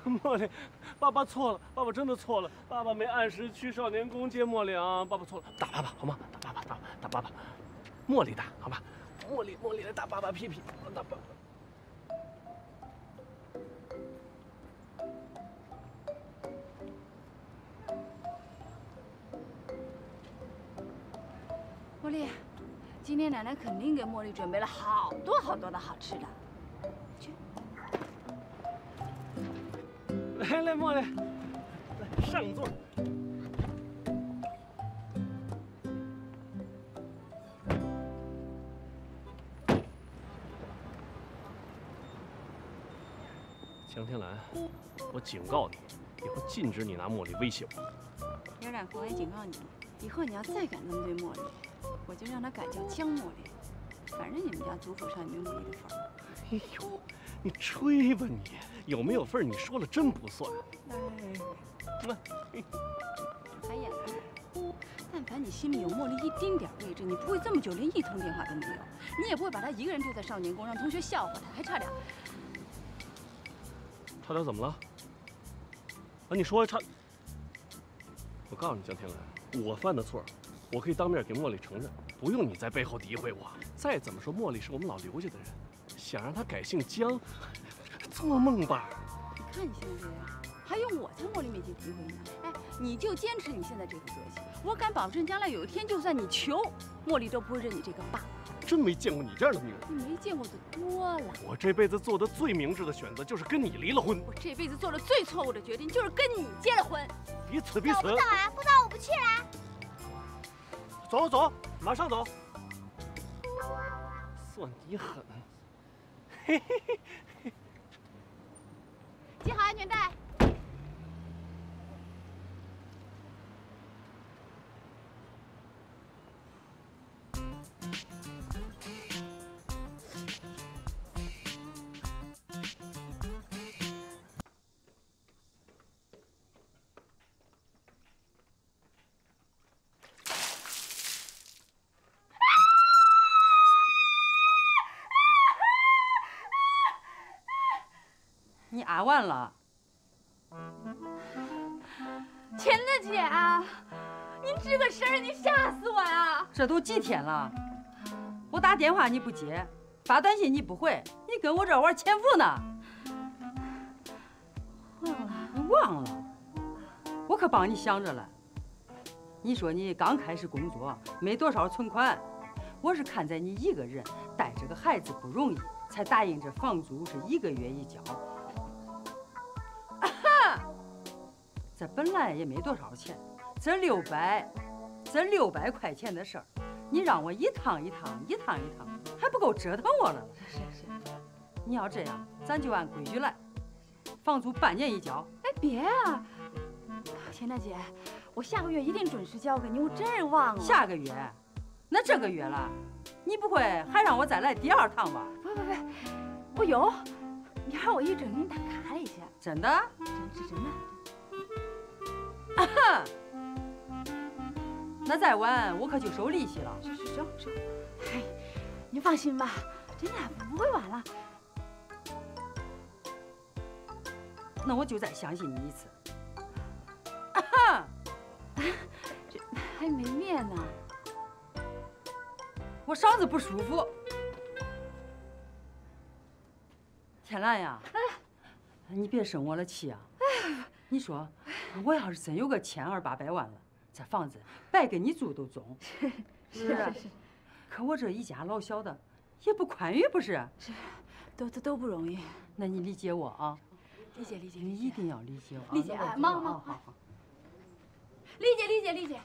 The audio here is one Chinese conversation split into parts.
茉莉，爸爸错了，爸爸真的错了，爸爸没按时去少年宫接茉莉啊，爸爸错了，打爸爸好吗？打爸爸，打爸爸，茉莉打好吧？茉莉来打爸爸屁屁，打爸爸。 茉莉，今天奶奶肯定给茉莉准备了好多好多的好吃的。去， 来，茉莉，来上座。江天蓝，我警告你，以后禁止你拿茉莉威胁我。 刘染红也警告你，以后你要再敢那么对茉莉，我就让她改叫江茉莉。反正你们家族谱上也没茉莉的份儿。 哎呦，你吹吧你，有没有份儿你说了真不算。哎，那还演呢？但凡你心里有茉莉一丁点位置，你不会这么久连一通电话都没有，你也不会把她一个人丢在少年宫，让同学笑话她，还差点。 差点怎么了？啊，你说差？我告诉你，江天蓝，我犯的错，我可以当面给茉莉承认，不用你在背后诋毁我。再怎么说，茉莉是我们老刘家的人，想让她改姓江，做梦吧！ 你看你现在这样，还用我在茉莉面前诋毁你？哎，你就坚持你现在这副德行，我敢保证，将来有一天，就算你求茉莉都不会认你这个爸。 真没见过你这样的女人。 你没见过的多了。 我这辈子做的最明智的选择就是跟你离了婚。 我这辈子做的最错误的决定就是跟你结了婚。 彼此。 走不走啊？不走我不去了。 走，马上走。算你狠。嘿嘿嘿。 系好安全带。 你啊完了， 亲的姐啊，你吱个声儿，你吓死我呀！ 这都几天了，我打电话你不接，发短信你不回，你跟我这玩潜伏呢？忘了，我可帮你想着了。你说你刚开始工作，没多少存款，我是看在你一个人带着个孩子不容易，才答应这房租是1个月一交。这本来也没多少钱，这600块钱的事儿，你让我一趟一趟，还不够折腾我了。 是。 你要这样，咱就按规矩来，房租半年一交。 哎，别啊，钱大姐，我下个月一定准时交给你，我真是忘了。 下个月？那这个月了，你不会还让我再来第2趟吧？ 不，我有，明儿我一准给你打卡里去。 真的？ 真的。 那再晚我可就收利息了。 收。哎，您放心吧，真的不会晚了。 那我就再相信你一次。 这还没面呢。 我嗓子不舒服。天蓝呀，你别生我的气啊！你说，我要是真有个1000-800万了，这房子白给你住都中。 是。 可我这一家老小的也不宽裕，不是？ 是，都不容易。 那你理解我啊？ 理解。 你一定要理解我。 理解，妈。 好。 理解。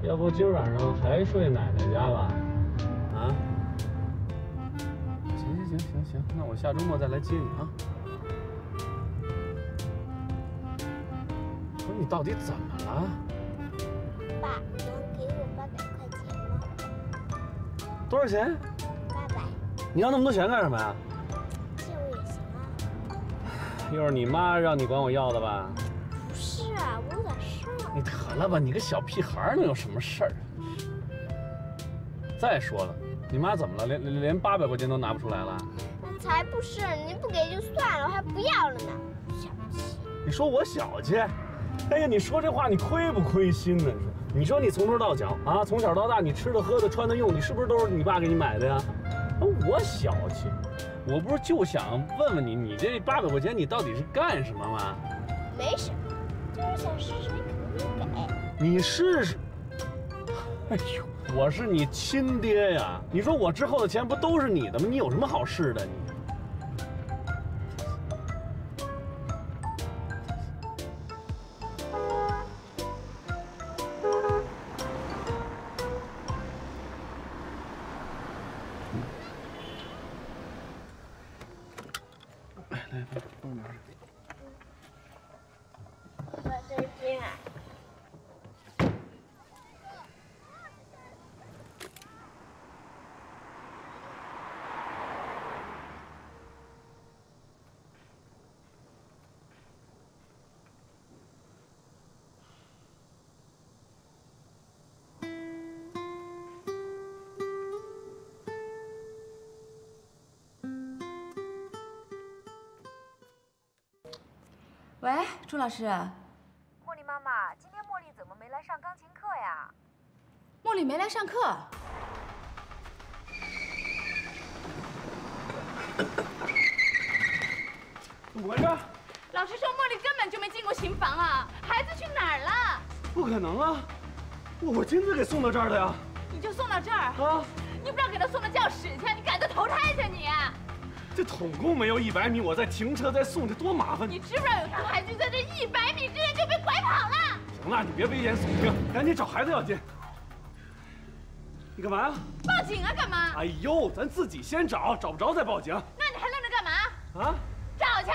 要不今晚上还睡奶奶家吧？啊？行，那我下周末再来接你啊。不是你到底怎么了？ 爸，能给我800块钱吗？ 多少钱 800， 你要那么多钱干什么呀？ 借我也行啊。 又是你妈让你管我要的吧？ 不是啊，我有点事儿。 你得了吧，你个小屁孩能有什么事儿？再说了，你妈怎么了？连800块钱都拿不出来了？ 那才不是，你不给就算了，我还不要了呢。小气。 你说我小气？哎呀，你说这话你亏不亏心呢？你说你从头到脚啊，从小到大你吃的喝的穿的用，你是不是都是你爸给你买的呀？我小气，我不是就想问问你，你这800块钱你到底是干什么吗？ 没什么，就是想试试你肯不肯给。 你试试。哎呦，我是你亲爹呀！你说我之后的钱不都是你的吗？你有什么好试的你？来，帮我拿着。 我最近啊。 喂，朱老师。 茉莉妈妈，今天茉莉怎么没来上钢琴课呀？ 茉莉没来上课。 怎么回事？ 老师说茉莉根本就没进过琴房啊，孩子去哪儿了？ 不可能啊！我亲自给送到这儿的呀！ 你就送到这儿啊！ 你不知道给他送到教室去，你赶着投胎去你！ 这总共没有100米，我再停车再送，这多麻烦！ 你知不知道有个孩子在这100米之内就被拐跑了？ 行了，你别危言耸听，赶紧找孩子要紧。你干嘛呀？ 报警啊？干嘛？ 哎呦，咱自己先找，找不着再报警。 那你还愣着干嘛？ 啊？ 找去！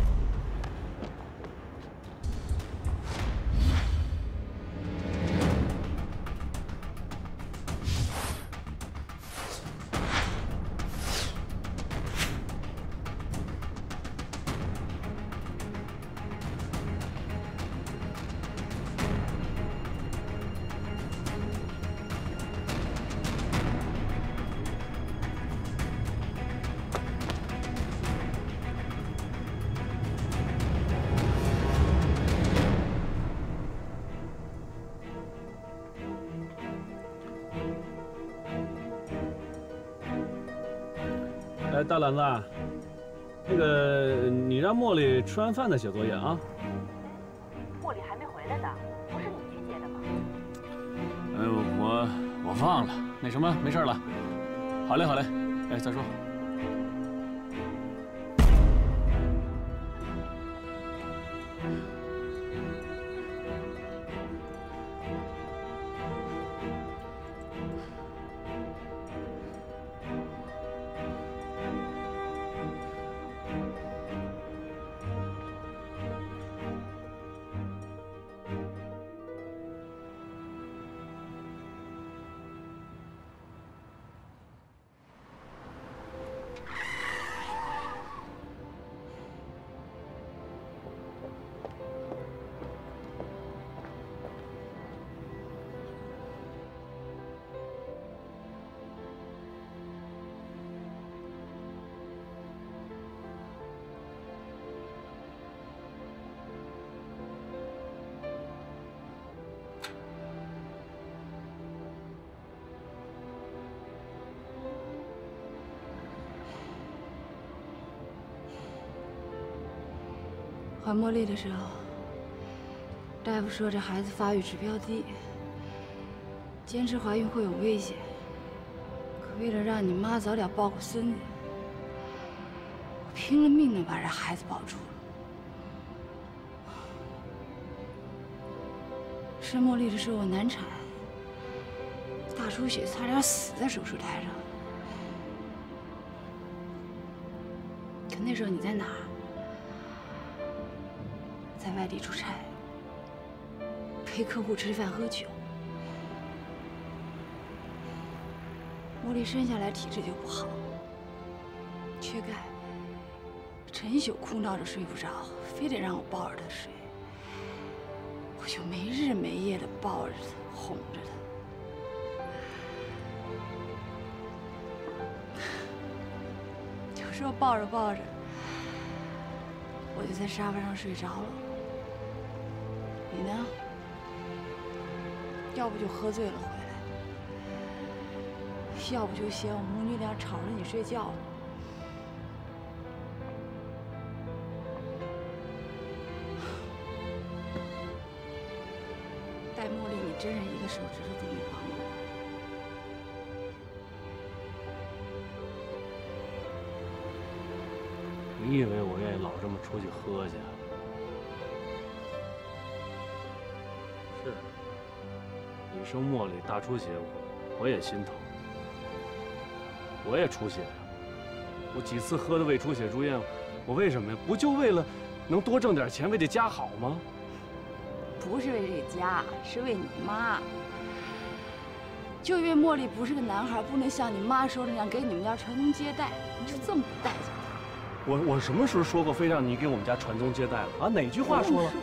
哎，大篮子，那个你让茉莉吃完饭再写作业啊。 茉莉还没回来呢，不是你去接的吗？ 哎呦，我忘了，那什么，没事了。好嘞，好嘞。哎，再说。 怀茉莉的时候，大夫说这孩子发育指标低，坚持怀孕会有危险。可为了让你妈早点抱个孙子，我拼了命的把这孩子保住了。生茉莉的时候我难产， 出血，差点死在手术台上。可那时候你在哪儿？在外地出差，陪客户吃饭喝酒。茉莉生下来体质就不好，缺钙，整宿哭闹着睡不着，非得让我抱着她睡。我就没日没夜的抱着她，哄着她。有时候抱着抱着，我就在沙发上睡着了。你呢？要不就喝醉了回来，要不就嫌我母女俩吵着你睡觉了。带茉莉，你真是一个手指头都没帮过我。 你以为我愿意老这么出去喝去？是，你生茉莉大出血，我也心疼，我也出血呀。我几次喝的胃出血住院，我为什么呀？不就为了能多挣点钱，为这家好吗？ 不是为这个家，是为你妈。就因为茉莉不是个男孩，不能像你妈说的那样给你们家传宗接代，你就这么不待见她？ 我什么时候说过非让你给我们家传宗接代了啊？哪句话说了？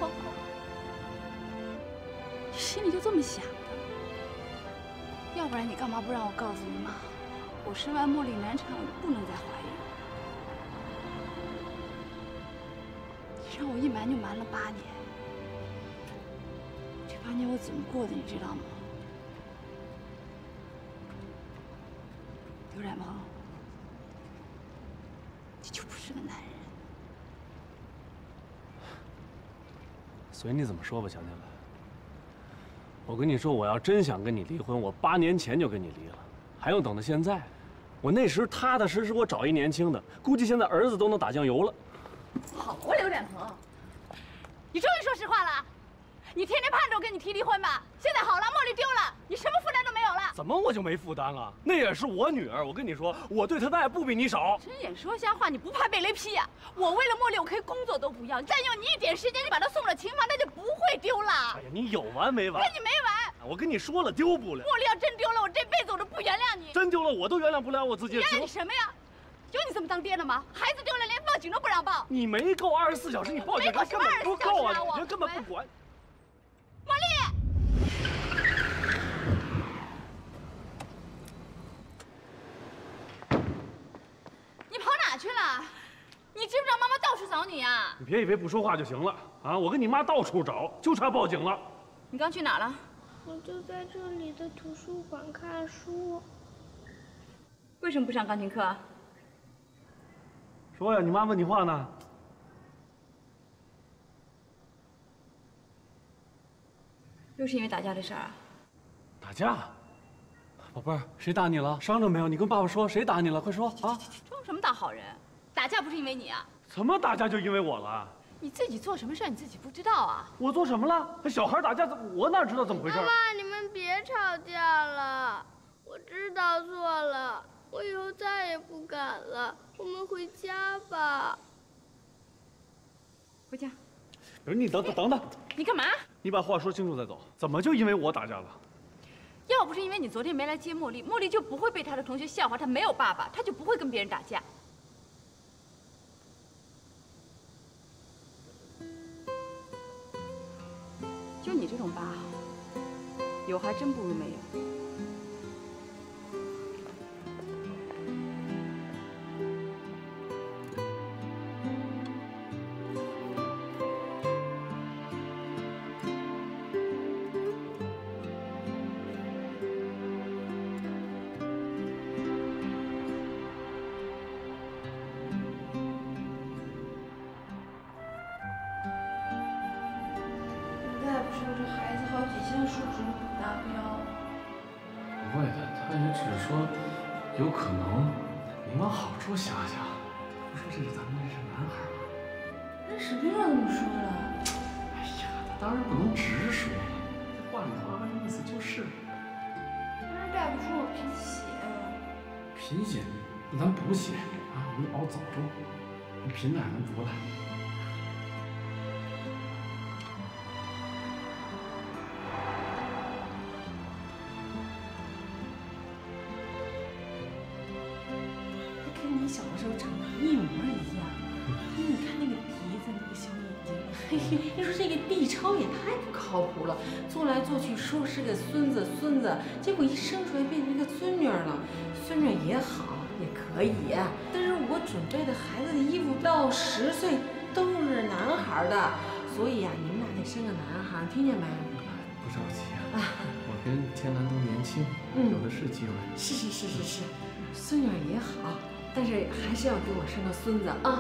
你心里就这么想的？要不然你干嘛不让我告诉你妈，我生完茉莉难产，我就不能再怀孕？你让我一瞒就瞒了8年，这8年我怎么过的，你知道吗？刘冉鹏，你就不是个男人。 随你怎么说吧，强天来。我跟你说，我要真想跟你离婚，我8年前就跟你离了，还用等到现在？我那时踏踏实实，我找一年轻的，估计现在儿子都能打酱油了。 好啊，刘冉鹏，你终于说实话了。你天天盼着我跟你提离婚吧？现在好了，茉莉丢了，你什么负担都没有了。 怎么我就没负担了？那也是我女儿，我跟你说，我对她的爱不比你少。 睁眼说瞎话，你不怕被雷劈呀？我为了茉莉，我可以工作都不要，占用你一点时间就把她送了琴房，她就不会丢了。 哎呀，你有完没完？ 跟你没完！ 我跟你说了，丢不了。 茉莉要真丢了，我这辈子我都不原谅你。 真丢了，我都原谅不了我自己。 原谅你什么呀？有你这么当爹的吗？孩子丢了，连报警都不让报。 你没够24小时，你报警他根本不够啊！人根本不管。 茉莉，你跑哪去了？你知不知道妈妈到处找你呀？ 你别以为不说话就行了啊！我跟你妈到处找，就差报警了。 你刚去哪儿了？ 我就在这里的图书馆看书。 为什么不上钢琴课？ 说呀，你妈问你话呢。 又是因为打架的事儿啊？ 打架？宝贝儿，谁打你了？伤着没有？你跟爸爸说，谁打你了？快说啊！ 装什么大好人？打架不是因为你啊？ 怎么打架就因为我了？ 你自己做什么事儿你自己不知道啊？ 我做什么了？小孩打架，我哪知道怎么回事？ 妈妈，你们别吵架了，我知道错了，我以后再也不敢了。我们回家吧。 回家。 不是你等等， 你干嘛？ 你把话说清楚再走。怎么就因为我打架了？ 要不是因为你昨天没来接茉莉，茉莉就不会被她的同学笑话她没有爸爸，她就不会跟别人打架。就你这种疤，有还真不如没有。大夫说这孩子好几项数值不达标。 不会的，他也只是说有可能。你往好处想想，不说这是咱们这是男孩吗？ 那史兵上怎么说了？ 哎呀，他当然不能直说了，这话里话外的意思就是。 大大夫说我贫血。 贫血，那咱补血啊，我们熬早粥，贫奶咱补了。 跟你小的时候长得一模一样。你看那个鼻子，那个小眼睛，嘿嘿，你说这个 B 超也太不靠谱了，做来做去说是个孙子，结果一生出来变成一个孙女了。孙女也好，也可以，但是我准备的孩子的衣服到10岁都是男孩的，所以呀，你们俩得生个男孩，听见没？ 不着急啊，我跟天蓝都年轻，有的是机会。 是，孙女也好，但是还是要给我生个孙子啊。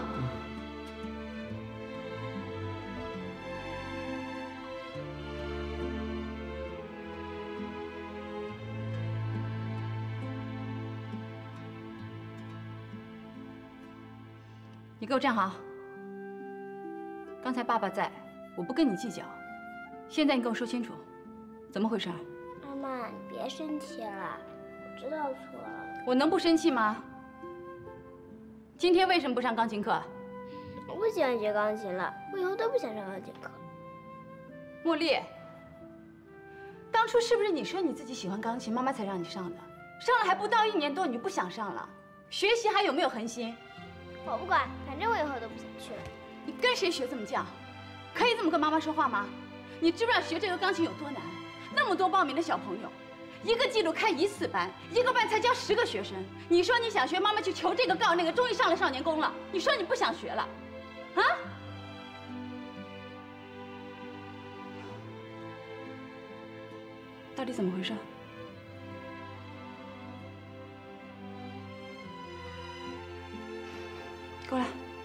你给我站好！刚才爸爸在，我不跟你计较。现在你给我说清楚，怎么回事？ 妈妈，你别生气了，我知道错了。 我能不生气吗？今天为什么不上钢琴课？ 我不喜欢学钢琴了，我以后都不想上钢琴课。 茉莉，当初是不是你说你自己喜欢钢琴，妈妈才让你上的？上了还不到1年多，你就不想上了？学习还有没有恒心？ 我不管，反正我以后都不想去了。 你跟谁学这么犟？可以这么跟妈妈说话吗？你知不知道学这个钢琴有多难？那么多报名的小朋友，一个季度开1次班，一个班才教10个学生。你说你想学，妈妈去求这个告那个，终于上了少年宫了。你说你不想学了，啊？到底怎么回事？过来。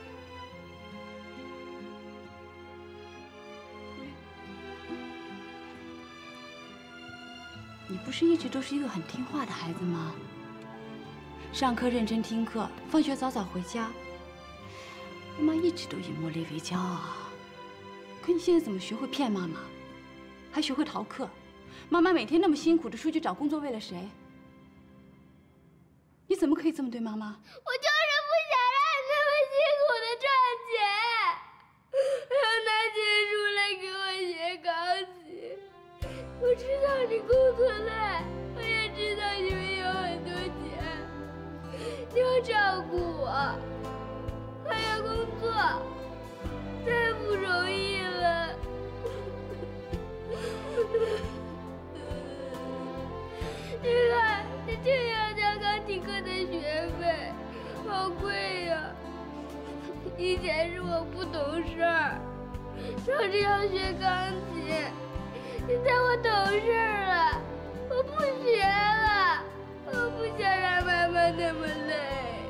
你不是一直都是一个很听话的孩子吗？上课认真听课，放学早早回家。妈妈一直都以茉莉为骄傲啊。可你现在怎么学会骗妈妈，还学会逃课？妈妈每天那么辛苦的出去找工作，为了谁？你怎么可以这么对妈妈？ 我就是不想让你那么辛苦的赚钱，还要拿钱出来给我学钢琴。我知道你工作累，我也知道你们有很多钱，你要照顾我，还要工作，太不容易了。你看，你这要交钢琴课的学费，好贵呀！以前是我不懂事儿，吵着要学钢琴，现在我懂事了，我不学了，我不想让妈妈那么累。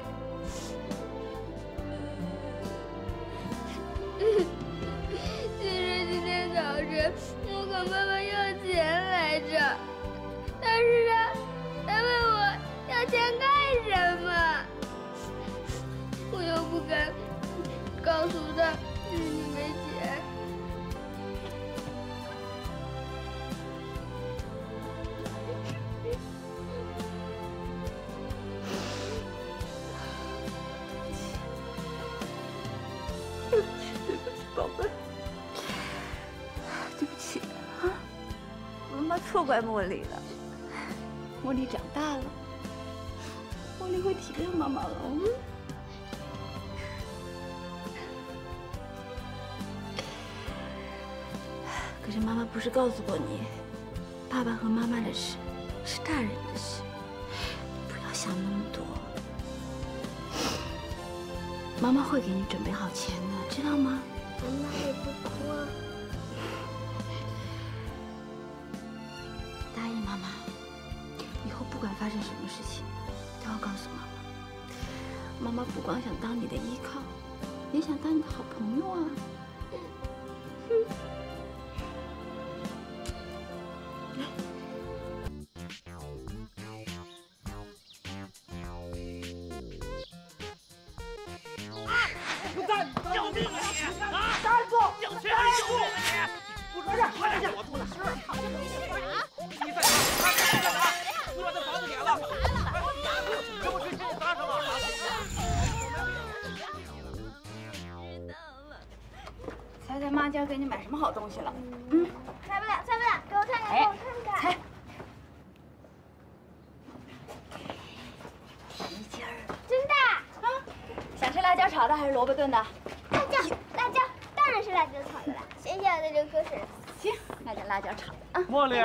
其实今天早晨我管爸爸要钱来着。但是他问我要钱干什么，我又不敢告诉他你没钱。 对不起，宝贝，对不起啊，妈妈错怪茉莉了。茉莉长大了，茉莉会体谅妈妈了。可是妈妈不是告诉过你，爸爸和妈妈的事是大人的事，不要想那么多。妈妈会给你准备好钱的，知道吗？ 妈妈也不哭啊。 答应妈妈。以后不管发生什么事情，都要告诉妈妈。妈妈不光想当你的依靠，也想当你的好朋友啊。 要命啊你！啊！站住！要钱还是要命啊你！不是，快点，我出了事！你在哪？你在哪？你把这房子你买什么好东西了。 猜不了，猜不了，给我看看，给我看看。 猜。皮筋儿。 真的。 啊，想吃辣椒炒的还是萝卜炖的？ 辣椒，辣椒，当然是辣椒炒的了。谢谢我的流口水。 行，那就辣椒炒的啊。 茉莉。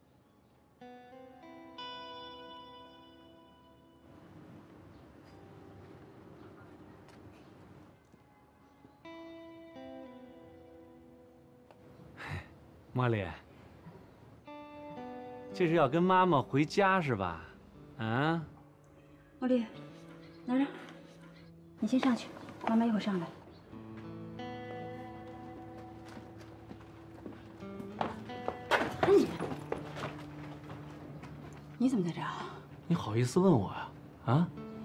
茉莉，这是要跟妈妈回家是吧？啊？ 茉莉，拿着，你先上去，妈妈一会儿上来。你怎么在这儿啊？ 你好意思问我呀？啊？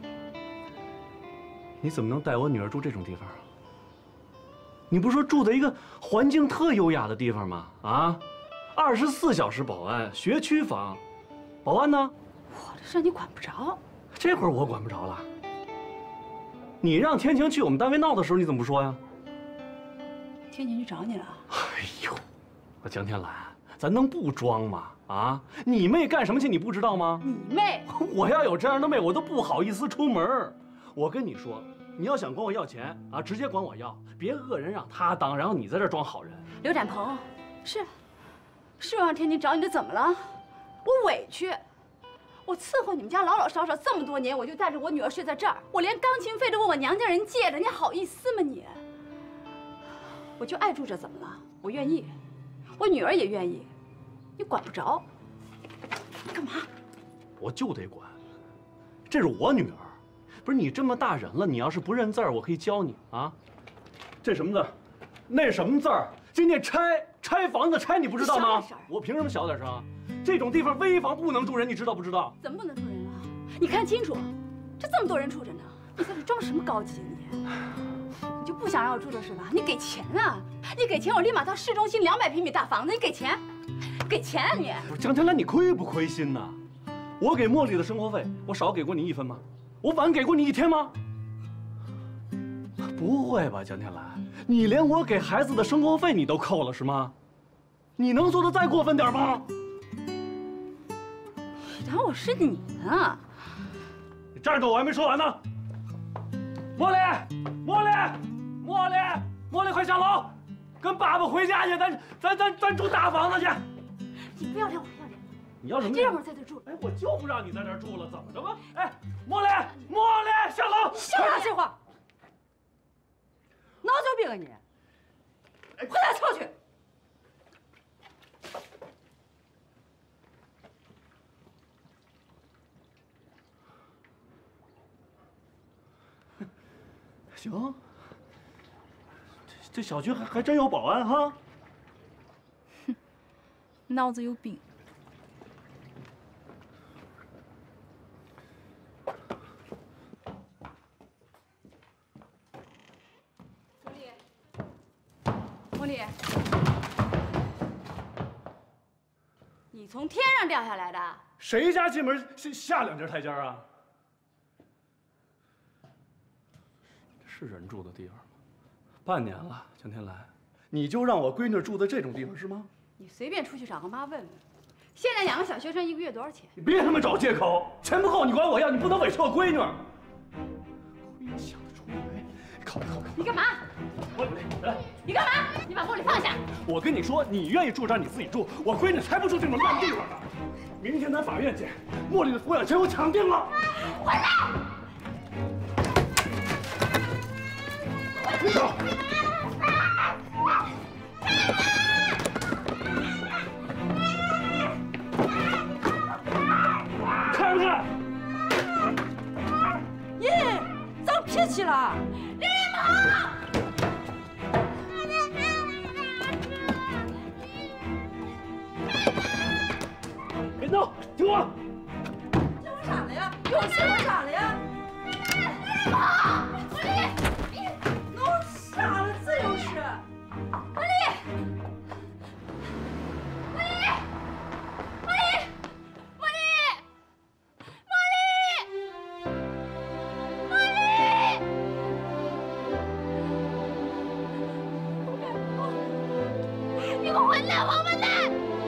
你怎么能带我女儿住这种地方啊？你不是说住在一个环境特优雅的地方吗？啊，24小时保安，学区房，保安呢？ 我的事你管不着。 这会儿我管不着了。你让天晴去我们单位闹的时候，你怎么不说呀？ 天晴去找你了。 哎呦，我江天蓝，咱能不装吗？啊，你妹干什么去你不知道吗？ 你妹！ 我要有这样的妹，我都不好意思出门。我跟你说。你要想管我要钱啊，直接管我要，别恶人让他当，然后你在这装好人。 刘展鹏，是让天晴找你的，怎么了？我委屈，我伺候你们家老老少少这么多年，我就带着我女儿睡在这儿，我连钢琴费都问我娘家人借的，你好意思吗你？我就爱住这，怎么了？我愿意，我女儿也愿意，你管不着。你干嘛？ 我就得管，这是我女儿。不是你这么大人了，你要是不认字儿，我可以教你啊。这什么字？那什么字儿？今天拆房子拆，你不知道吗？我凭什么小点声？这种地方危房不能住人，你知道不知道？ 怎么不能住人了？你看清楚，这么多人住着呢，你在这装什么高级你？你就不想让我住这是吧？你给钱啊！你给钱，我立马到市中心200平米大房子，你给钱？给钱啊你！ 不是江天蓝，你亏不亏心呐？我给茉莉的生活费，我少给过你1分吗？我晚给过你1天吗？不会吧，江天蓝，你连我给孩子的生活费你都扣了是吗？你能做的再过分点吗？ 你当我是你呢？ 你站着，我还没说完呢。茉莉，快下楼，跟爸爸回家去，咱住大房子去。 你不要脸，我不要脸。 你要什么？ 你让我在这住。 哎，我就不让你在这住了，怎么着吧？哎，茉莉，下楼！ 少打这话，脑子有病啊你！回家瞧去。 行，这小区还真有保安哈。 哼，脑子有病。茉莉，你从天上掉下来的？ 谁家进门下2节台阶啊？是人住的地方吗？半年了，江天蓝，你就让我闺女住在这种地方是吗？ 你随便出去找个妈问问，现在养个小学生1个月多少钱？ 你别他妈找借口，钱不够你管我要，你不能委屈我闺女。亏你想得出来！靠！ 你干嘛？你干嘛？你把茉莉放下！ 我跟你说，你愿意住这儿你自己住，我闺女才不住这种烂地方呢。明天咱法院见，茉莉的抚养权我抢定了。 回来！ 住手！看不看？ 耶，长脾气了！ 李萌！ 别闹，听我！ 听我啥了呀？又听我啥了呀？ 李萌！茉莉！ 弄傻了，这又是。 茉莉！茉莉！茉莉！茉莉！茉莉！茉莉！ 你个混蛋，王八蛋！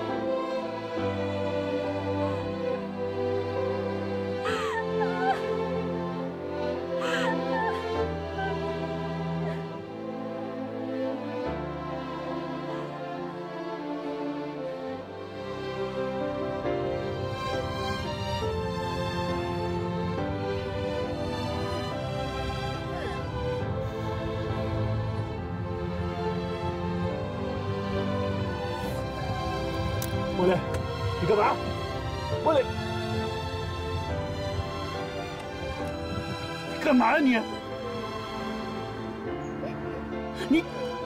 茉莉，你干嘛？茉莉，你干嘛呀你？你。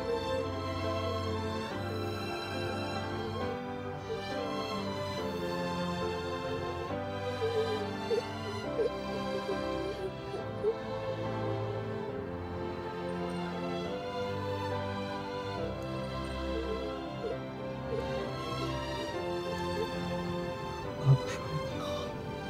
爸爸说你好。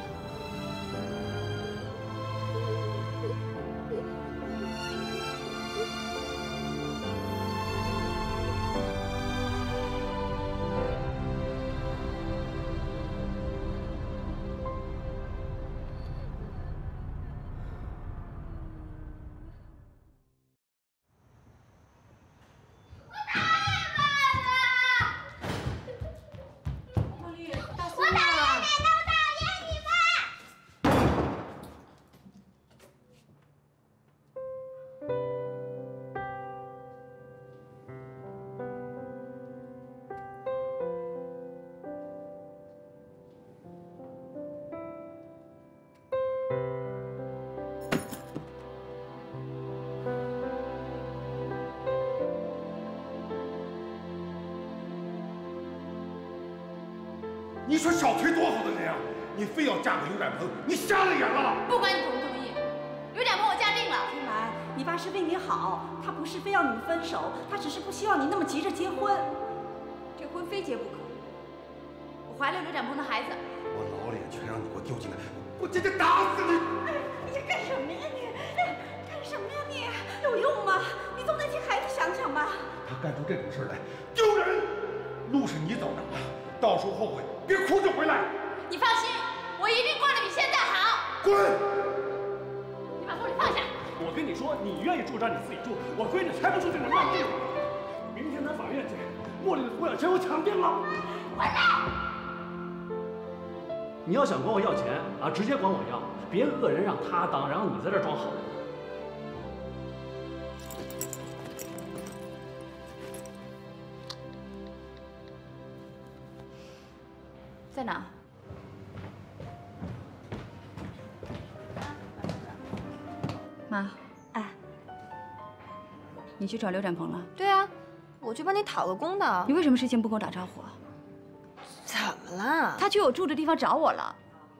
你说小崔多好的人啊，你非要嫁给刘展鹏，你瞎了眼了！ 不管你同不同意，刘展鹏我嫁定了。 春兰，你爸是为你好，他不是非要你们分手，他只是不希望你那么急着结婚。 这婚非结不可。我怀了刘展鹏的孩子。 我老脸全让你给我丢进来，我今天打死你！ 哎，你干什么呀你？哎，干什么呀你？有用吗？你总得替孩子想想吧。 他干出这种事来，丢人！路是你走的，到时候后悔别哭着回来。 你放心，我一定过得比现在好。 滚！ 你把茉莉放下。 我跟你说，你愿意住这儿你自己住，我闺女才不住这种烂地方。明天咱法院见，茉莉的抚养权我抢定了。 混蛋！ 你要想管我要钱啊，直接管我要，别恶人让他当，然后你在这儿装好人。 在哪？妈， 哎， 你去找刘展鹏了？ 对啊，我去帮你讨个公道。 你为什么事先不跟我打招呼啊？ 怎么了？ 他去我住的地方找我了。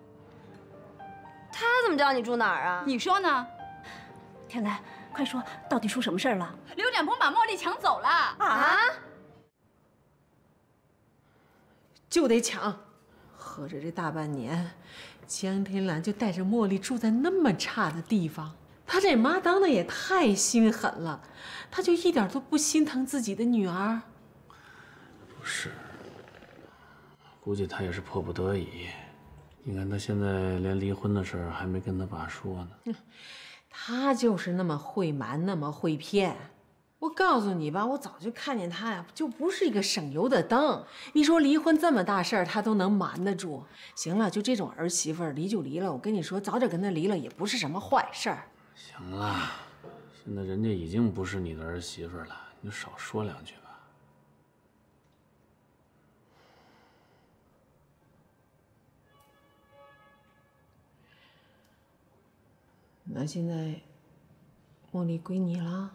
他怎么知道你住哪儿啊？ 你说呢？ 天兰，快说，到底出什么事儿了？ 刘展鹏把茉莉抢走了。 啊？ 就得抢。合着这大半年，江天兰就带着茉莉住在那么差的地方，她这妈当的也太心狠了，她就一点都不心疼自己的女儿。 不是，估计她也是迫不得已。你看她现在连离婚的事儿还没跟她爸说呢。 她就是那么会瞒，那么会骗。我告诉你吧，我早就看见他呀，就不是一个省油的灯。你说离婚这么大事儿，他都能瞒得住。行了，就这种儿媳妇儿，离就离了。我跟你说，早点跟他离了也不是什么坏事儿。 行了，现在人家已经不是你的儿媳妇儿了，你就少说两句吧。 那现在茉莉归你了？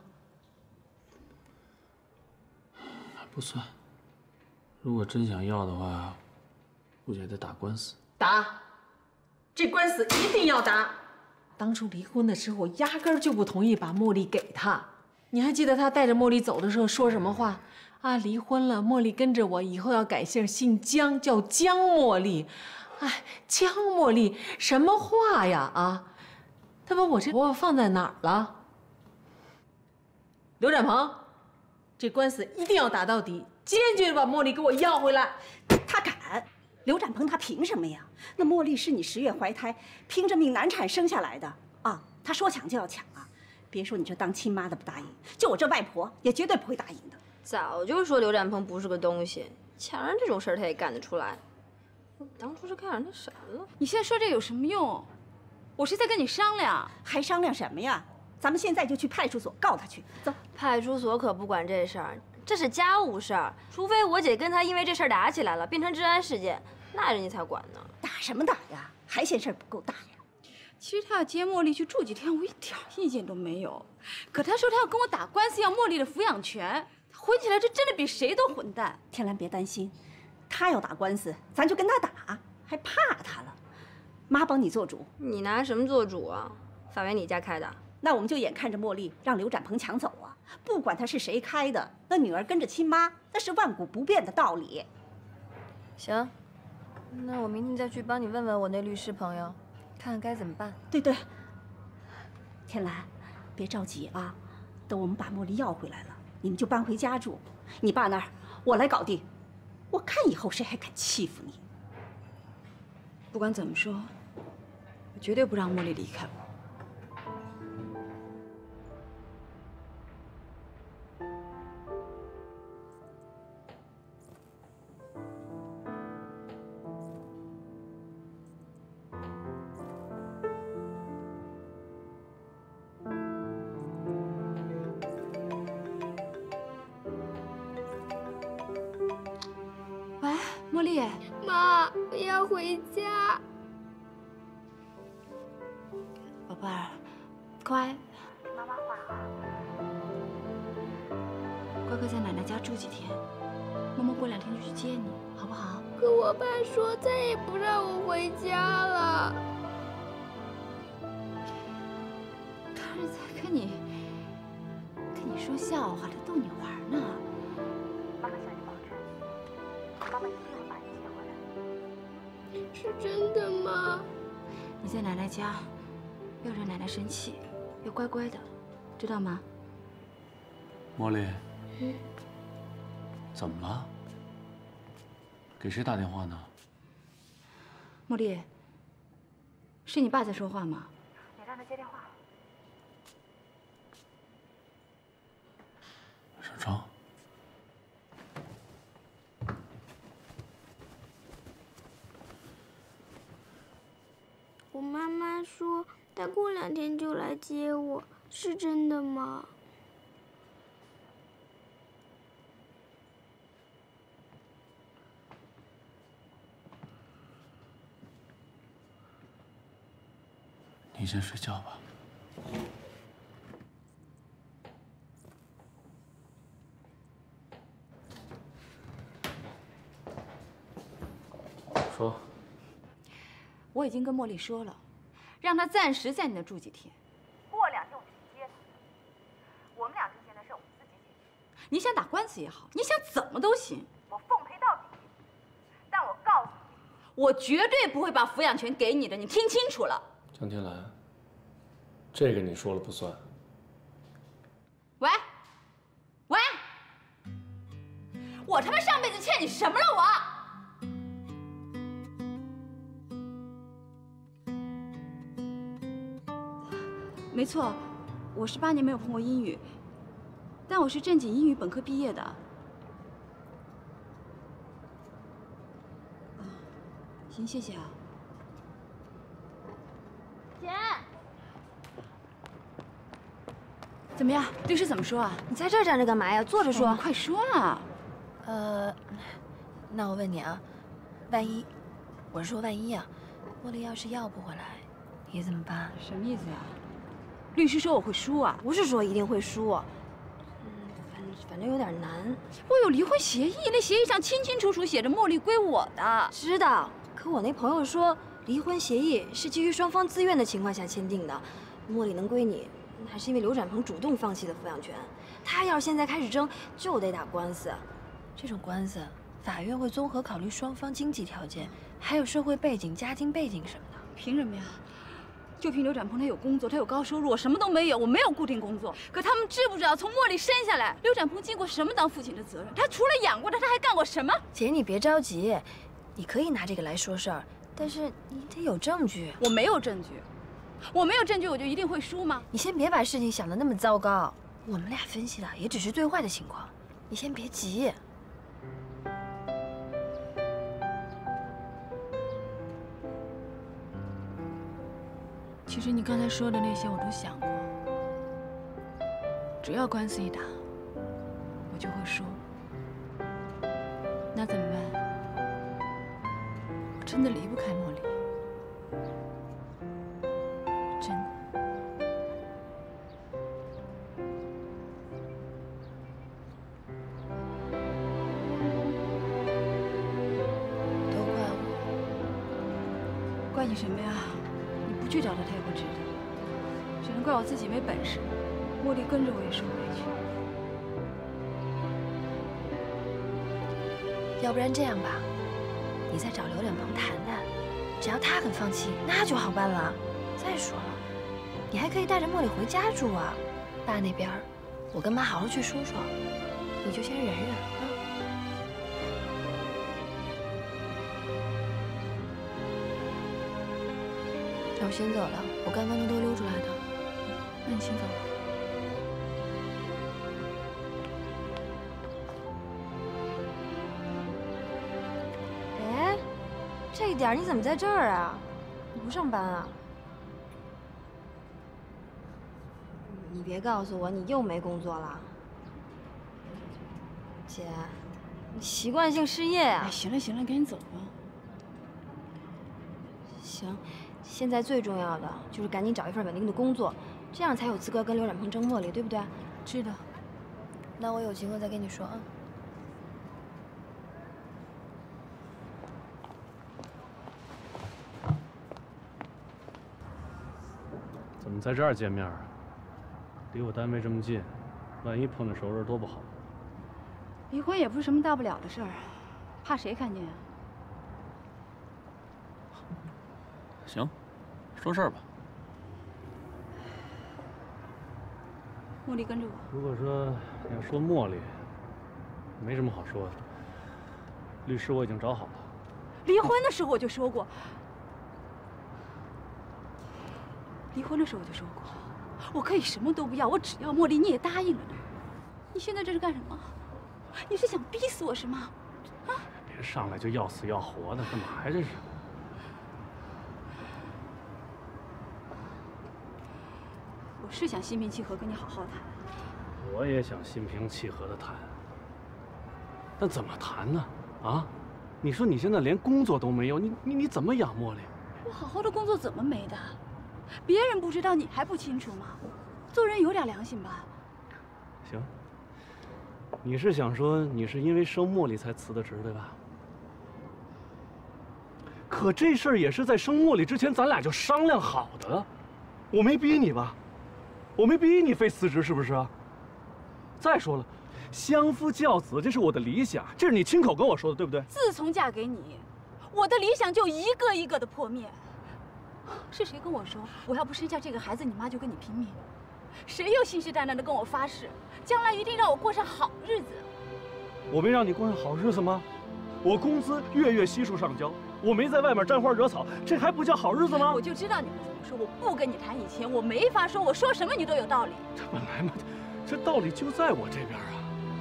不算，如果真想要的话，估计还得打官司。 打，这官司一定要打。当初离婚的时候，我压根儿就不同意把茉莉给他。你还记得他带着茉莉走的时候说什么话？啊，离婚了，茉莉跟着我，以后要改姓，姓江，叫江茉莉。哎，江茉莉，什么话呀？啊，他把我这婆婆放在哪儿了？刘展鹏。这官司一定要打到底， 坚决把茉莉给我要回来。 他敢？刘展鹏他凭什么呀？那茉莉是你10月怀胎，拼着命难产生下来的啊！他说抢就要抢啊！别说你这当亲妈的不答应，就我这外婆也绝对不会答应的。 早就说刘展鹏不是个东西，抢人这种事儿他也干得出来。我当初是看上他什么了？ 你现在说这有什么用？我是在跟你商量， 还商量什么呀？咱们现在就去派出所告他去。走， 派出所可不管这事儿，这是家务事儿。除非我姐跟他因为这事儿打起来了，变成治安事件，那人家才管呢。 打什么打呀？还嫌事儿不够大呀？ 其实他要接茉莉去住几天，我一点意见都没有。可他说他要跟我打官司，要茉莉的抚养权。他混起来这真的比谁都混蛋。 天兰别担心，他要打官司，咱就跟他打，还怕他了？妈帮你做主。 你拿什么做主啊？法院你家开的？ 那我们就眼看着茉莉让刘展鹏抢走啊！不管他是谁开的，那女儿跟着亲妈，那是万古不变的道理。 行，那我明天再去帮你问问我那律师朋友，看看该怎么办。 对对，天兰，别着急啊，等我们把茉莉要回来了，你们就搬回家住。你爸那儿我来搞定，我看以后谁还敢欺负你。 不管怎么说，我绝对不让茉莉离开我。喂，茉莉。 妈，我要回家。 宝贝儿，乖， 听妈妈话啊。 乖乖在奶奶家住几天，妈妈过2天就去接你，好不好？ 可我爸说再也不让我回家了。 他是在跟你说笑话，他逗你玩呢。 妈妈向你保证，妈妈一定会把你接回来。 是真的吗？ 你在奶奶家，不要让奶奶生气，要乖乖的，知道吗？ 茉莉，怎么了？给谁打电话呢？ 茉莉，是你爸在说话吗？ 你让他接电话。 小张。 我妈妈说她过2天就来接我，是真的吗？ 你先睡觉吧。说。 我已经跟茉莉说了，让她暂时在你那住几天。 过2天我就去接她。我们俩之间的事我们自己解决。 你想打官司也好，你想怎么都行， 我奉陪到底。但我告诉你， 我绝对不会把抚养权给你的，你听清楚了。 江天兰，这个你说了不算。 喂，喂，我他妈上辈子欠你什么了我？没错，我18年没有碰过英语，但我是正经英语本科毕业的。行，谢谢啊。 姐， 怎么样？律师怎么说啊？ 你在这儿站着干嘛呀？坐着说。 快说啊！ 那我问你啊，万一，我是说万一啊，茉莉要是要不回来，你怎么办？ 什么意思呀？律师说我会输啊？ 不是说一定会输，反正有点难。 我有离婚协议，那协议上清清楚楚写着茉莉归我的。 知道，可我那朋友说，离婚协议是基于双方自愿的情况下签订的，茉莉能归你，还是因为刘展鹏主动放弃的抚养权。他要是现在开始争，就得打官司。 这种官司，法院会综合考虑双方经济条件，还有社会背景、家庭背景什么的。 凭什么呀？ 就凭刘展鹏他有工作，他有高收入，我什么都没有，我没有固定工作。可他们知不知道，从茉莉生下来，刘展鹏尽过什么当父亲的责任？他除了养过他，他还干过什么？ 姐，你别着急，你可以拿这个来说事儿，但是你得有证据。 我没有证据，我没有证据，我就一定会输吗？ 你先别把事情想得那么糟糕，我们俩分析的也只是最坏的情况，你先别急。 其实你刚才说的那些我都想过，只要官司一打，我就会输。那怎么办？我真的离不开茉莉，真的。 都怪我。 怪你什么呀？不去找他，他也不知道，只能怪我自己没本事。茉莉跟着我也受委屈。 要不然这样吧，你再找刘展鹏谈谈，只要他肯放弃，那就好办了。再说了，你还可以带着茉莉回家住啊。爸那边，我跟妈好好去说说，你就先忍忍啊。那我先走了，我刚刚从都溜出来的。 那你先走吧。 哎，这点你怎么在这儿啊？你不上班啊？你别告诉我你又没工作了。姐，你习惯性失业啊！ 哎，行了行了，赶紧走吧。 行。现在最重要的就是赶紧找一份稳定的工作，这样才有资格跟刘展鹏争茉莉，对不对？ 知道。 那我有情况再跟你说啊。 怎么在这儿见面啊？离我单位这么近，万一碰见熟人多不好。 离婚也不是什么大不了的事儿，怕谁看见啊？ 行。说事儿吧。 茉莉跟着我。 如果说要说茉莉，没什么好说的。律师我已经找好了。 离婚的时候我就说过。离婚的时候我就说过，我可以什么都不要，我只要茉莉。你也答应了呢。你现在这是干什么？你是想逼死我是吗？啊！ 别上来就要死要活的，干嘛呀这是？ 我是想心平气和跟你好好谈。 我也想心平气和的谈，但怎么谈呢？啊，你说你现在连工作都没有，你怎么养茉莉？ 我好好的工作怎么没的？别人不知道，你还不清楚吗？做人有点良心吧。 行，你是想说你是因为生茉莉才辞的职，对吧？可这事儿也是在生茉莉之前咱俩就商量好的，我没逼你吧？我没逼你非辞职，是不是啊？再说了，相夫教子这是我的理想，这是你亲口跟我说的，对不对？ 自从嫁给你，我的理想就一个一个的破灭。是谁跟我说，我要不生下这个孩子，你妈就跟你拼命？谁又信誓旦旦的跟我发誓，将来一定让我过上好日子？ 我没让你过上好日子吗？我工资月月悉数上交，我没在外面沾花惹草，这还不叫好日子吗？ 我就知道你会这么说，我不跟你谈以前，我没法说，我说什么你都有道理。 这本来嘛，这道理就在我这边啊。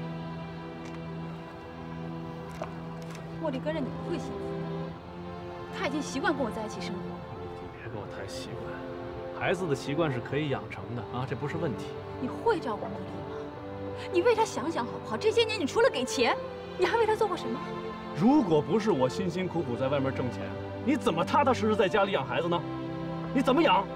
茉莉跟着你不会幸福，她已经习惯跟我在一起生活。 你别跟我谈习惯，孩子的习惯是可以养成的啊，这不是问题。 你会照顾茉莉吗？你为她想想好不好？这些年你除了给钱，你还为她做过什么？ 如果不是我辛辛苦苦在外面挣钱，你怎么踏踏实实在家里养孩子呢？你怎么养？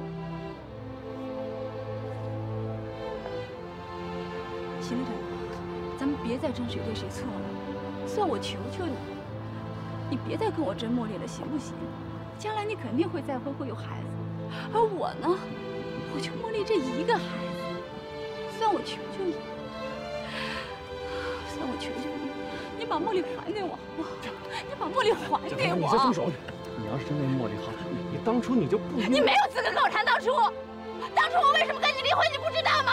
行了，展鹏，咱们别再争谁对谁错了。算我求求你，你别再跟我争茉莉了，行不行？将来你肯定会再婚，会有孩子，而我呢，我就茉莉这一个孩子。算我求求你，算我求求你，你把茉莉还给我好不好？你把茉莉还给我。 你先松手！你要是真为茉莉好，你当初你就不应该。 你没有资格跟我谈当初。当初我为什么跟你离婚，你不知道吗？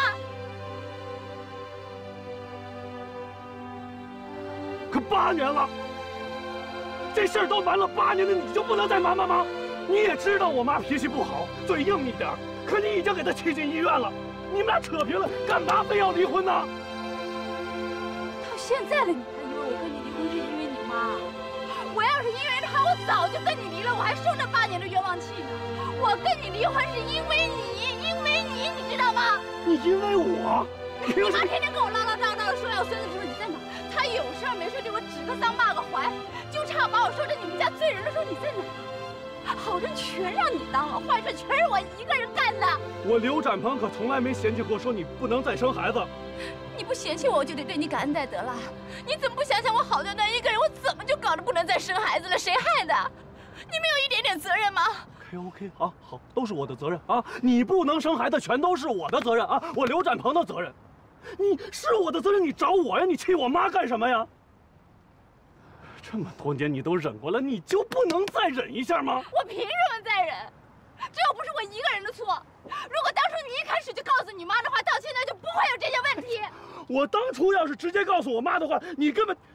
可8年了，这事儿都瞒了8年了，你就不能再瞒瞒吗？你也知道我妈脾气不好，嘴硬一点，可你已经给她气进医院了。你们俩扯平了，干嘛非要离婚呢？ 到现在了，你还以为我跟你离婚是因为你妈？我要是因为她，我早就跟你离了，我还受这8年的冤枉气呢。我跟你离婚是因为你，你知道吗？ 你因为我？ 你妈天天跟我唠唠叨叨的说要孙子，说你在哪？她有事没事对我指个桑骂个槐，就差把我说成你们家罪人了，说你在哪？好人全让你当了，坏事全是我一个人干的。 我刘展鹏可从来没嫌弃过说你不能再生孩子。 你不嫌弃我，我就得对你感恩戴德了。你怎么不想想我好端端一个人，我怎么就搞得不能再生孩子了？谁害的？你没有一点点责任吗 ？OK， 好，都是我的责任啊！你不能生孩子，全都是我的责任啊！我刘展鹏的责任，你是我的责任，你找我呀？你气我妈干什么呀？这么多年你都忍过了，你就不能再忍一下吗？ 我凭什么再忍？这又不是我一个人的错。如果当初你一开始就告诉你妈的话，到现在就不会有这些问题。 我当初要是直接告诉我妈的话，你根本……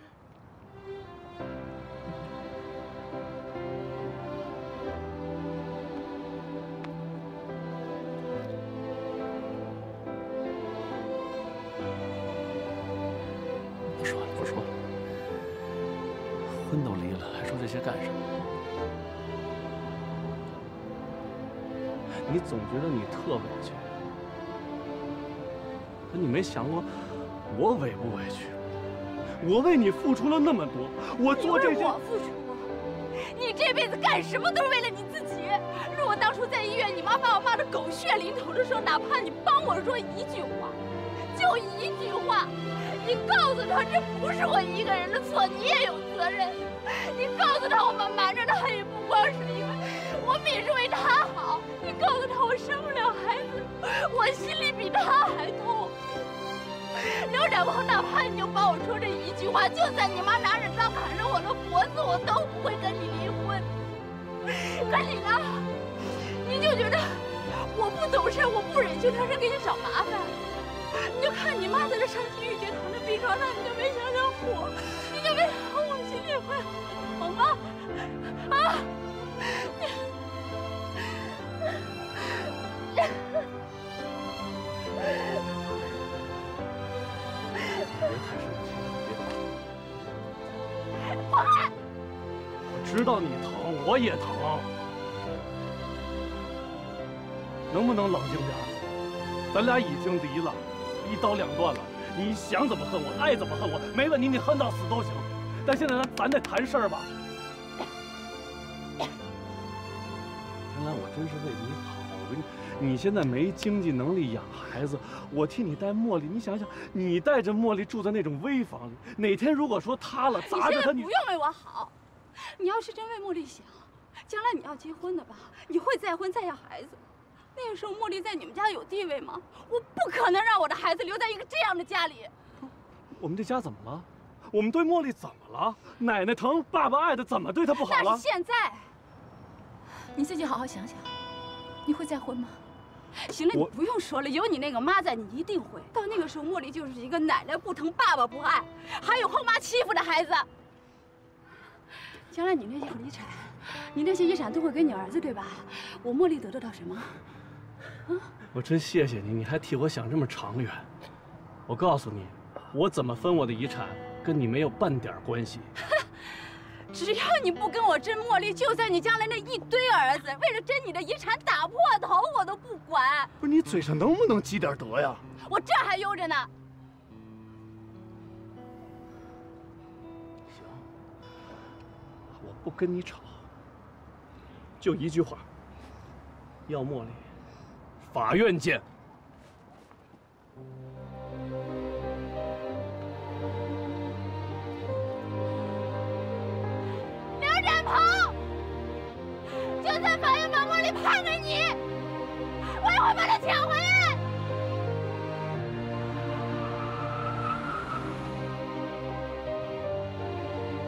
不说了，婚都离了，还说这些干什么？你总觉得你特委屈，可你没想过我委不委屈？我为你付出了那么多，我做这些…… 我付出？你这辈子干什么都是为了你自己。如果当初在医院，你妈把我骂得狗血淋头的时候，哪怕你帮我说一句话，就一句话。你告诉他，这不是我一个人的错，你也有责任。你告诉他，我们瞒着他也不光是因为我们也是为他好。你告诉他，我生不了孩子，我心里比他还痛。刘展鹏，哪怕你就帮我说这一句话，就算你妈拿着刀砍着我的脖子，我都不会跟你离婚。可你呢？你就觉得我不懂事，我不忍心让人给你找麻烦。你就看你妈在这伤心欲绝躺在病床上，你就没想想我，你就没想想我心里会好吗？啊！ 别太生气，别！我知道你疼，我也疼，能不能冷静点？咱俩已经离了。一刀两断了，你想怎么恨我，爱怎么恨我，没问题，你恨到死都行。但现在咱得谈事儿吧。原来我真是为你好，我跟你现在没经济能力养孩子，我替你带茉莉。你想想，你带着茉莉住在那种危房里，哪天如果说塌了，砸着她， 你不用为我好。你要是真为茉莉想，将来你要结婚的吧，你会再婚再要孩子。那个时候，茉莉在你们家有地位吗？我不可能让我的孩子留在一个这样的家里。 我们这家怎么了？我们对茉莉怎么了？奶奶疼，爸爸爱的，怎么对她不好了？ 那是现在。你自己好好想想，你会再婚吗？行了，你不用说了，有你那个妈在，你一定会。到那个时候，茉莉就是一个奶奶不疼、爸爸不爱，还有后妈欺负的孩子。将来你那些遗产，你那些遗产都会给你儿子，对吧？我茉莉得到什么？ 我真谢谢你，你还替我想这么长远。我告诉你，我怎么分我的遗产，跟你没有半点关系。 只要你不跟我争茉莉，就算你将来那一堆儿子为了争你的遗产打破头，我都不管。 不是你嘴上能不能积点德呀？ 我这还悠着呢。 行，我不跟你吵，就一句话，要茉莉。法院见。 刘展鹏，就算法院把茉莉判给你，我也会把她抢回来。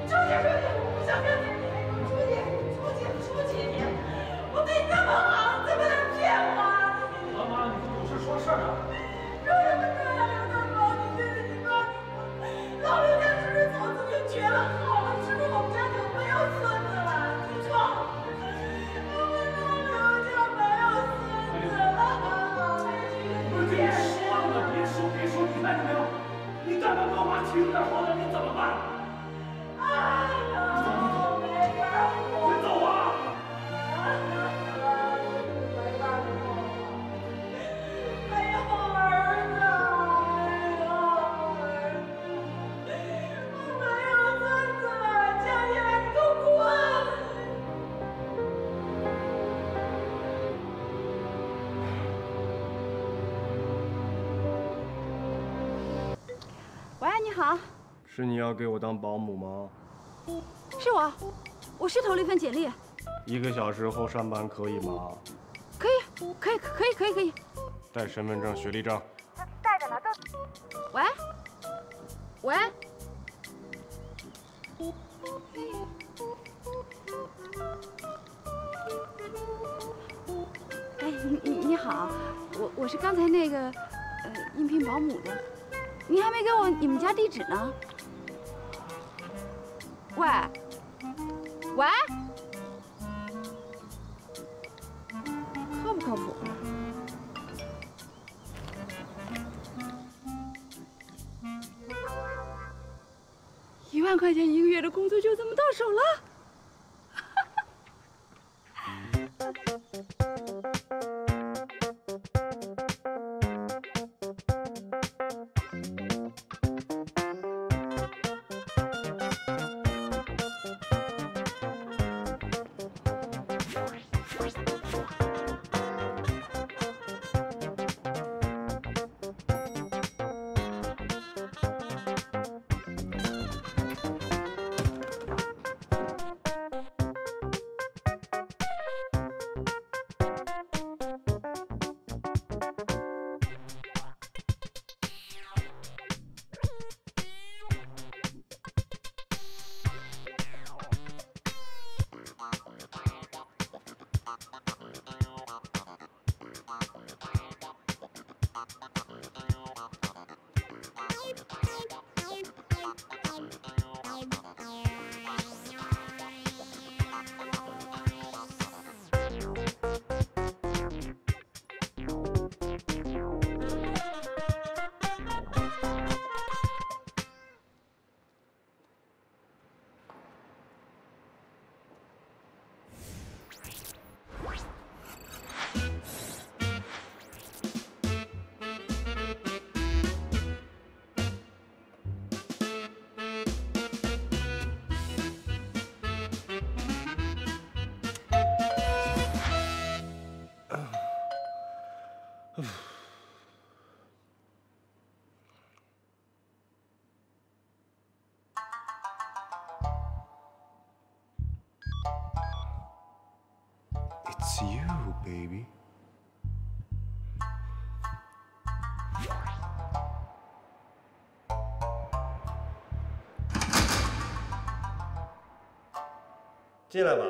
你好， 是你要给我当保姆吗？ 是我，我是投了一份简历。 1个小时后上班可以吗？ 可以，可以。 带身份证、学历证。 带着呢，都。喂。哎，你好，我是刚才那个应聘保姆的。 您还没给我你们家地址呢。喂，靠不靠谱？ 1万块钱1个月的工作就这么到手了。 It's you, baby. 进来吧。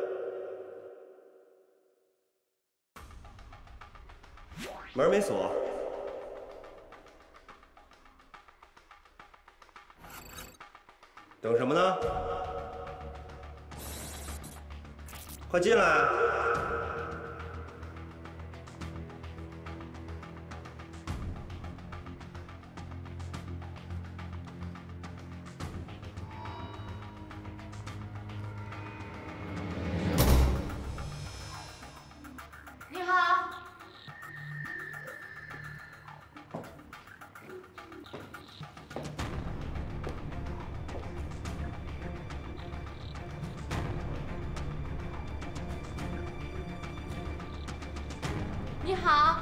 门没锁。等什么呢？快进来！ 你好。你好。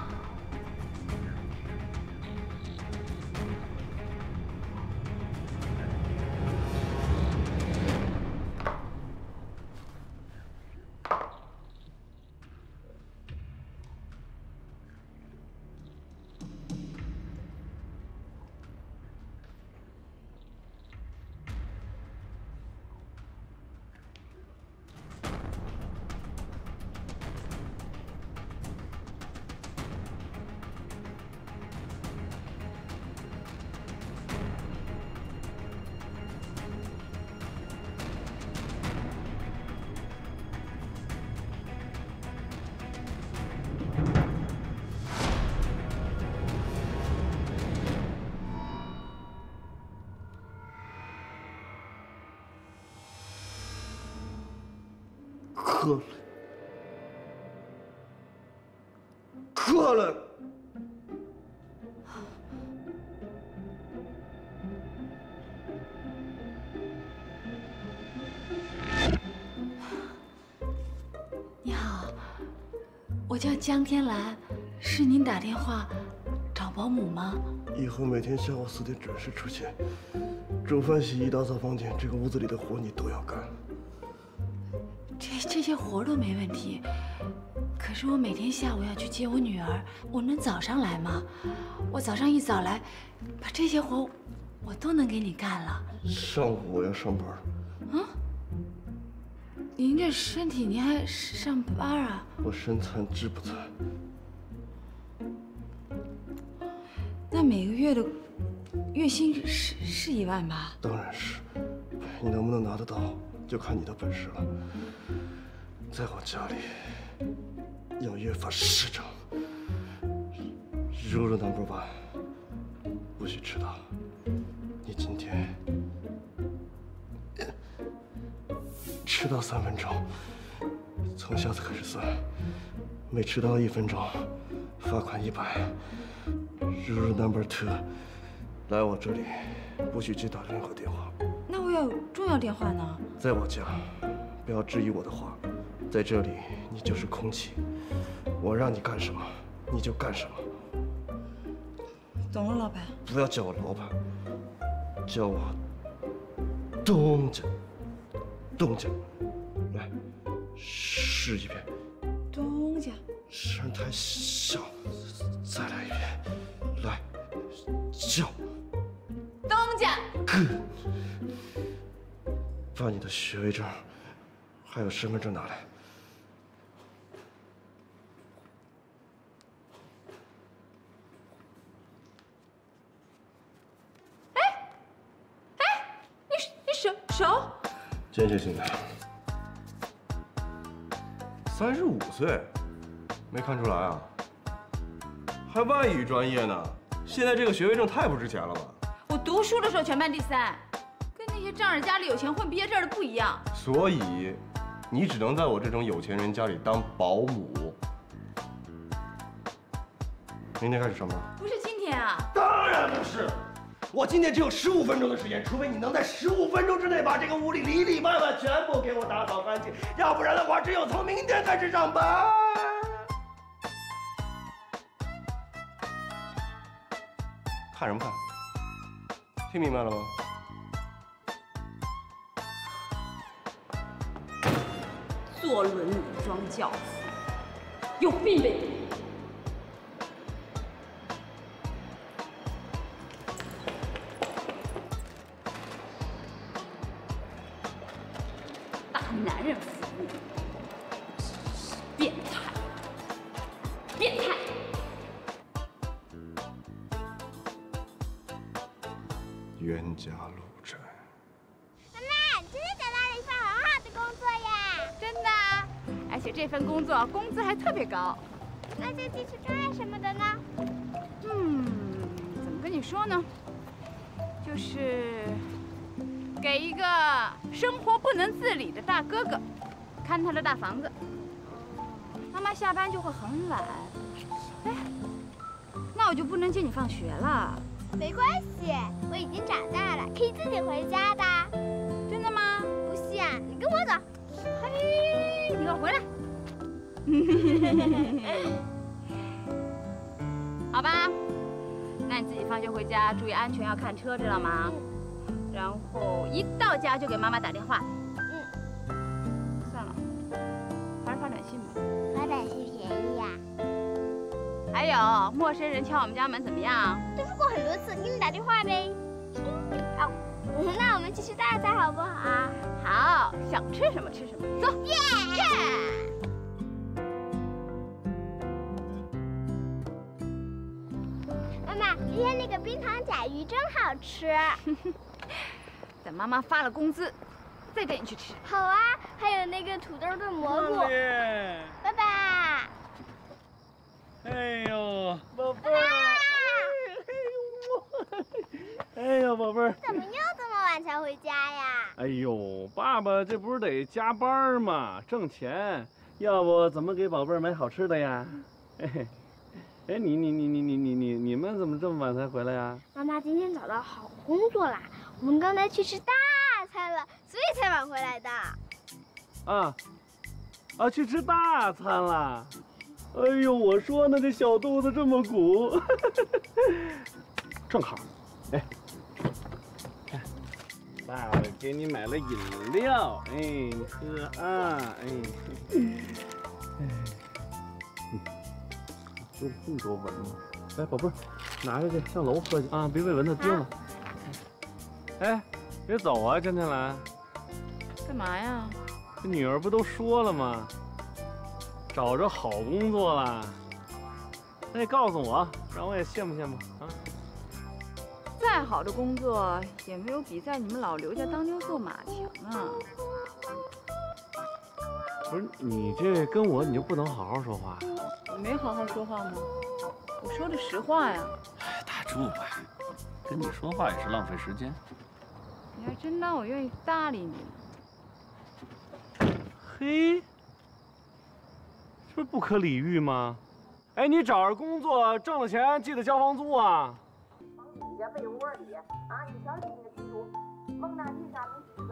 渴了。 你好，我叫江天蓝，是您打电话找保姆吗？ 以后每天下午4点准时出现，煮饭、洗衣、打扫房间，这个屋子里的活你都要干。 这些活都没问题，可是我每天下午要去接我女儿，我能早上来吗？我早上一早来，把这些活我都能给你干了。 上午我要上班。 啊？您这身体您还上班啊？ 我身残志不残。 那每个月的月薪是1万吧？ 当然是，你能不能拿得到，就看你的本事了。在我家里要约法10章，如果number one，不许迟到。你今天迟到3分钟，从下次开始算，每迟到1分钟，罚款100。Rule number 2，来我这里不许接打任何电话。 那我有重要电话呢？ 在我家，不要质疑我的话，在这里你就是空气，我让你干什么你就干什么。 懂了，老板。 不要叫我老板，叫我东家。东家，来试一遍。 东家， 声太小，再来一遍。来，叫东家。 把你的学位证还有身份证拿来。 你手。 间歇性的。35岁，没看出来啊？还外语专业呢，现在这个学位证太不值钱了吧？ 我读书的时候全班第3，跟那些仗着家里有钱混毕业证的不一样。 所以，你只能在我这种有钱人家里当保姆。明天开始上班？ 不是今天啊？ 当然不是。我今天只有15分钟的时间，除非你能在15分钟之内把这个屋里里里外外全部给我打扫干净，要不然的话，只有从明天开始上班。看什么看？听明白了吗？ 坐轮椅装教父，有病呗！大男人服务，变态，变态！ 冤家路窄。 妈妈，真的找到了一份很好的工作呀！ 真的，而且这份工作工资还特别高。 那这技术专业什么的呢？ 怎么跟你说呢？就是给一个生活不能自理的大哥哥看他的大房子。妈妈下班就会很晚，哎，那我就不能接你放学了。 没关系，我已经长大了，可以自己回家的。 真的吗？ 不信啊，你跟我走。 嘿，你给我回来。好吧，那你自己放学回家注意安全，要看车，知道吗？然后一到家就给妈妈打电话。算了，还是发短信吧。 发短信便宜呀。 还有，陌生人敲我们家门怎么样？ 都说过很多次，给你打电话呗。哦，那我们去吃大餐好不好？ 好，想吃什么吃什么，走。耶！ 妈妈，今天那个冰糖甲鱼真好吃。 等妈妈发了工资，再带你去吃。 好啊，还有那个土豆炖蘑菇。爸爸。 哎呦，宝贝儿。 哎呀，宝贝儿， 怎么又这么晚才回家呀？ 哎呦，爸爸这不是得加班吗？挣钱，要不怎么给宝贝儿买好吃的呀？哎，你们怎么这么晚才回来呀？ 妈妈今天找到好工作啦，我们刚才去吃大餐了，所以才晚回来的。 去吃大餐了。哎呦，我说呢，这小肚子这么鼓，正好。哎，看，爸爸给你买了饮料，哎，你喝啊，有这么多蚊子。哎，宝贝儿，拿下去上楼喝去啊，别被蚊子叮了。哎，别走啊，江天蓝。 干嘛呀？ 这女儿不都说了吗？找着好工作了。那你告诉我，让我也羡慕羡慕啊。 再好的工作也没有比在你们老刘家当牛做马强啊。 不是你这跟我你就不能好好说话？ 我没好好说话吗？我说的实话呀。 哎，打住吧，跟你说话也是浪费时间。 你还真当我愿意搭理你呢？ 嘿，这不是不可理喻吗？哎，你找着工作挣了钱，记得交房租啊。 底下被窝里啊，你瞧你那地图，蒙大地上没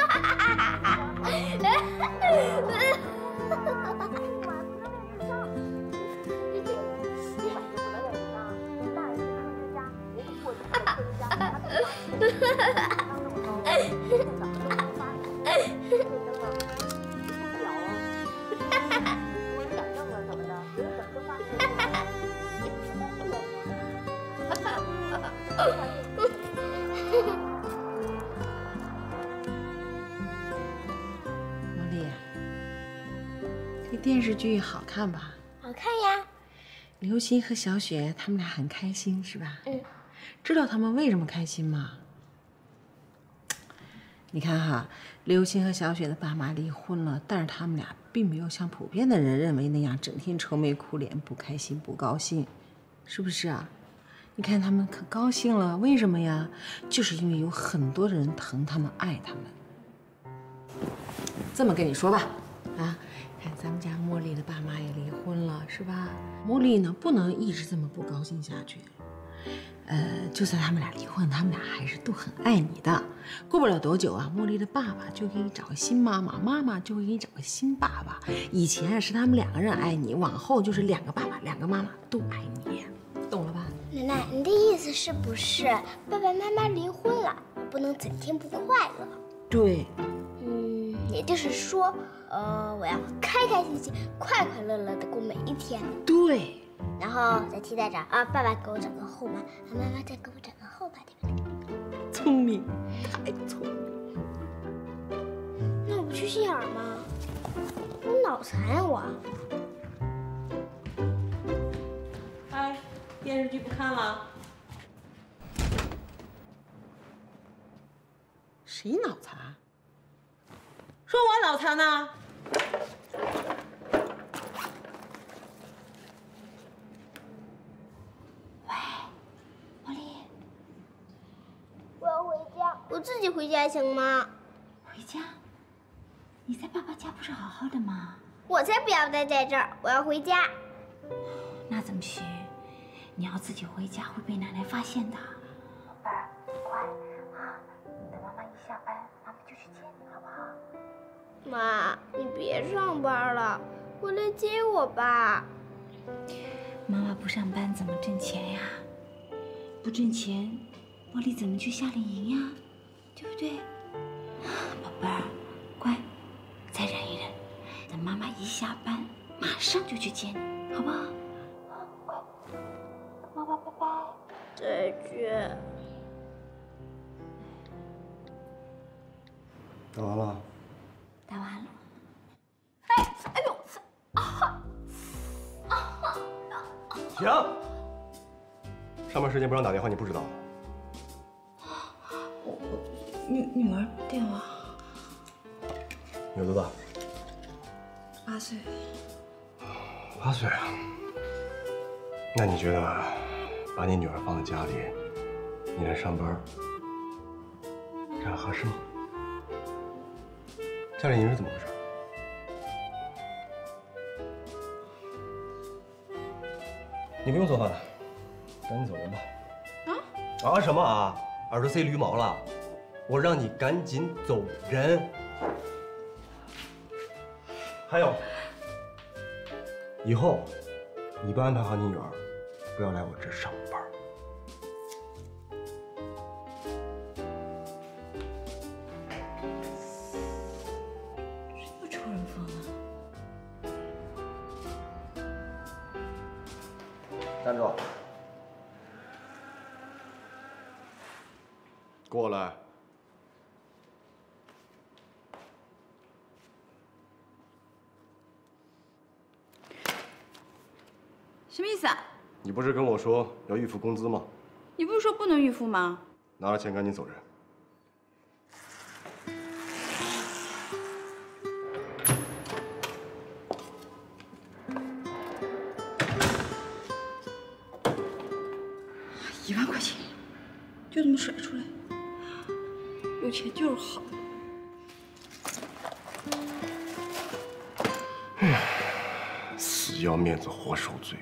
茉莉，这电视剧好看吧？ 好看呀。 刘星和小雪他们俩很开心，是吧？ 嗯。 知道他们为什么开心吗？你看哈，刘星和小雪的爸妈离婚了，但是他们俩并没有像普遍的人认为那样整天愁眉苦脸、不开心、不高兴，是不是啊？你看他们可高兴了，为什么呀？就是因为有很多人疼他们、爱他们。这么跟你说吧，啊，看咱们家茉莉的爸妈也离婚了，是吧？茉莉呢，不能一直这么不高兴下去。就算他们俩离婚，他们俩还是都很爱你的。过不了多久啊，茉莉的爸爸就给你找个新妈妈，妈妈就会给你找个新爸爸。以前是他们两个人爱你，往后就是两个爸爸、两个妈妈都爱你，懂了吧？ 奶奶，你的意思是不是爸爸妈妈离婚了，不能整天不快乐？ 对。 也就是说，我要开开心心、快快乐乐的过每一天。 对。 然后再替代着啊，爸爸给我找个后妈，妈妈再给我找个后爸，对不对？ 聪明，太聪明。 那我不去心眼儿吗？我脑残啊我。 哎，电视剧不看了？谁脑残？说我脑残呢？ 我自己回家行吗？ 回家？你在爸爸家不是好好的吗？ 我才不要待在这儿，我要回家。 那怎么行？你要自己回家会被奶奶发现的。 宝贝儿，快啊！等妈妈一下班，妈妈就去接你，好不好？ 妈，你别上班了，回来接我吧。 妈妈不上班怎么挣钱呀？不挣钱，茉莉怎么去夏令营呀？对不对？宝贝儿，乖，再忍一忍，等妈妈一下班，马上就去接你，好不好？ 乖，妈妈拜拜。 再见。 打完了。 打完了。 哎呦！ 停！上班时间不让打电话，你不知道？ 女儿电话。 女儿多大 ？8岁。 8岁啊？那你觉得把你女儿放在家里， 你来上班，这样合适吗？夏令营是怎么回事？你不用做饭了，赶紧走人吧。啊什么啊？耳朵塞驴毛了？我让你赶紧走人。还有，以后你不安排好你女儿，不要来我这上班。 又抽人风了。 站住！过来。 什么意思啊？ 你不是跟我说要预付工资吗？ 你不是说不能预付吗？ 拿了钱赶紧走人。 1万块钱，就这么甩出来，有钱就是好。 死要面子活受罪。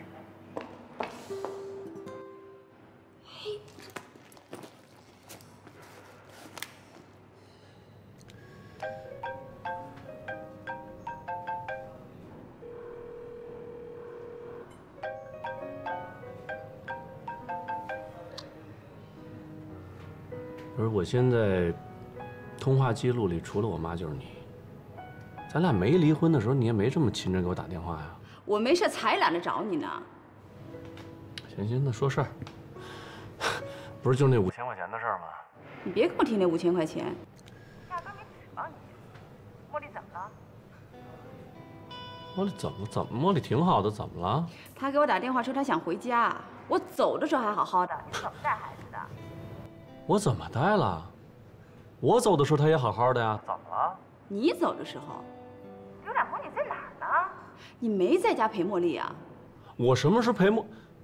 不是，我现在通话记录里除了我妈就是你。咱俩没离婚的时候，你也没这么勤着给我打电话呀。 我没事才懒得找你呢。 行行，那说事儿。不是就那5000块钱的事儿吗？ 你别跟我提那5000块钱。 压根没指望你。茉莉怎么了？ 茉莉怎么？茉莉挺好的，怎么了？ 他给我打电话说他想回家，我走的时候还好好的，你怎么带孩子的？ 我怎么带了？我走的时候他也好好的呀。怎么了？ 你走的时候， 刘展鹏，你在哪儿呢？ 你没在家陪茉莉啊？ 我什么时候陪茉？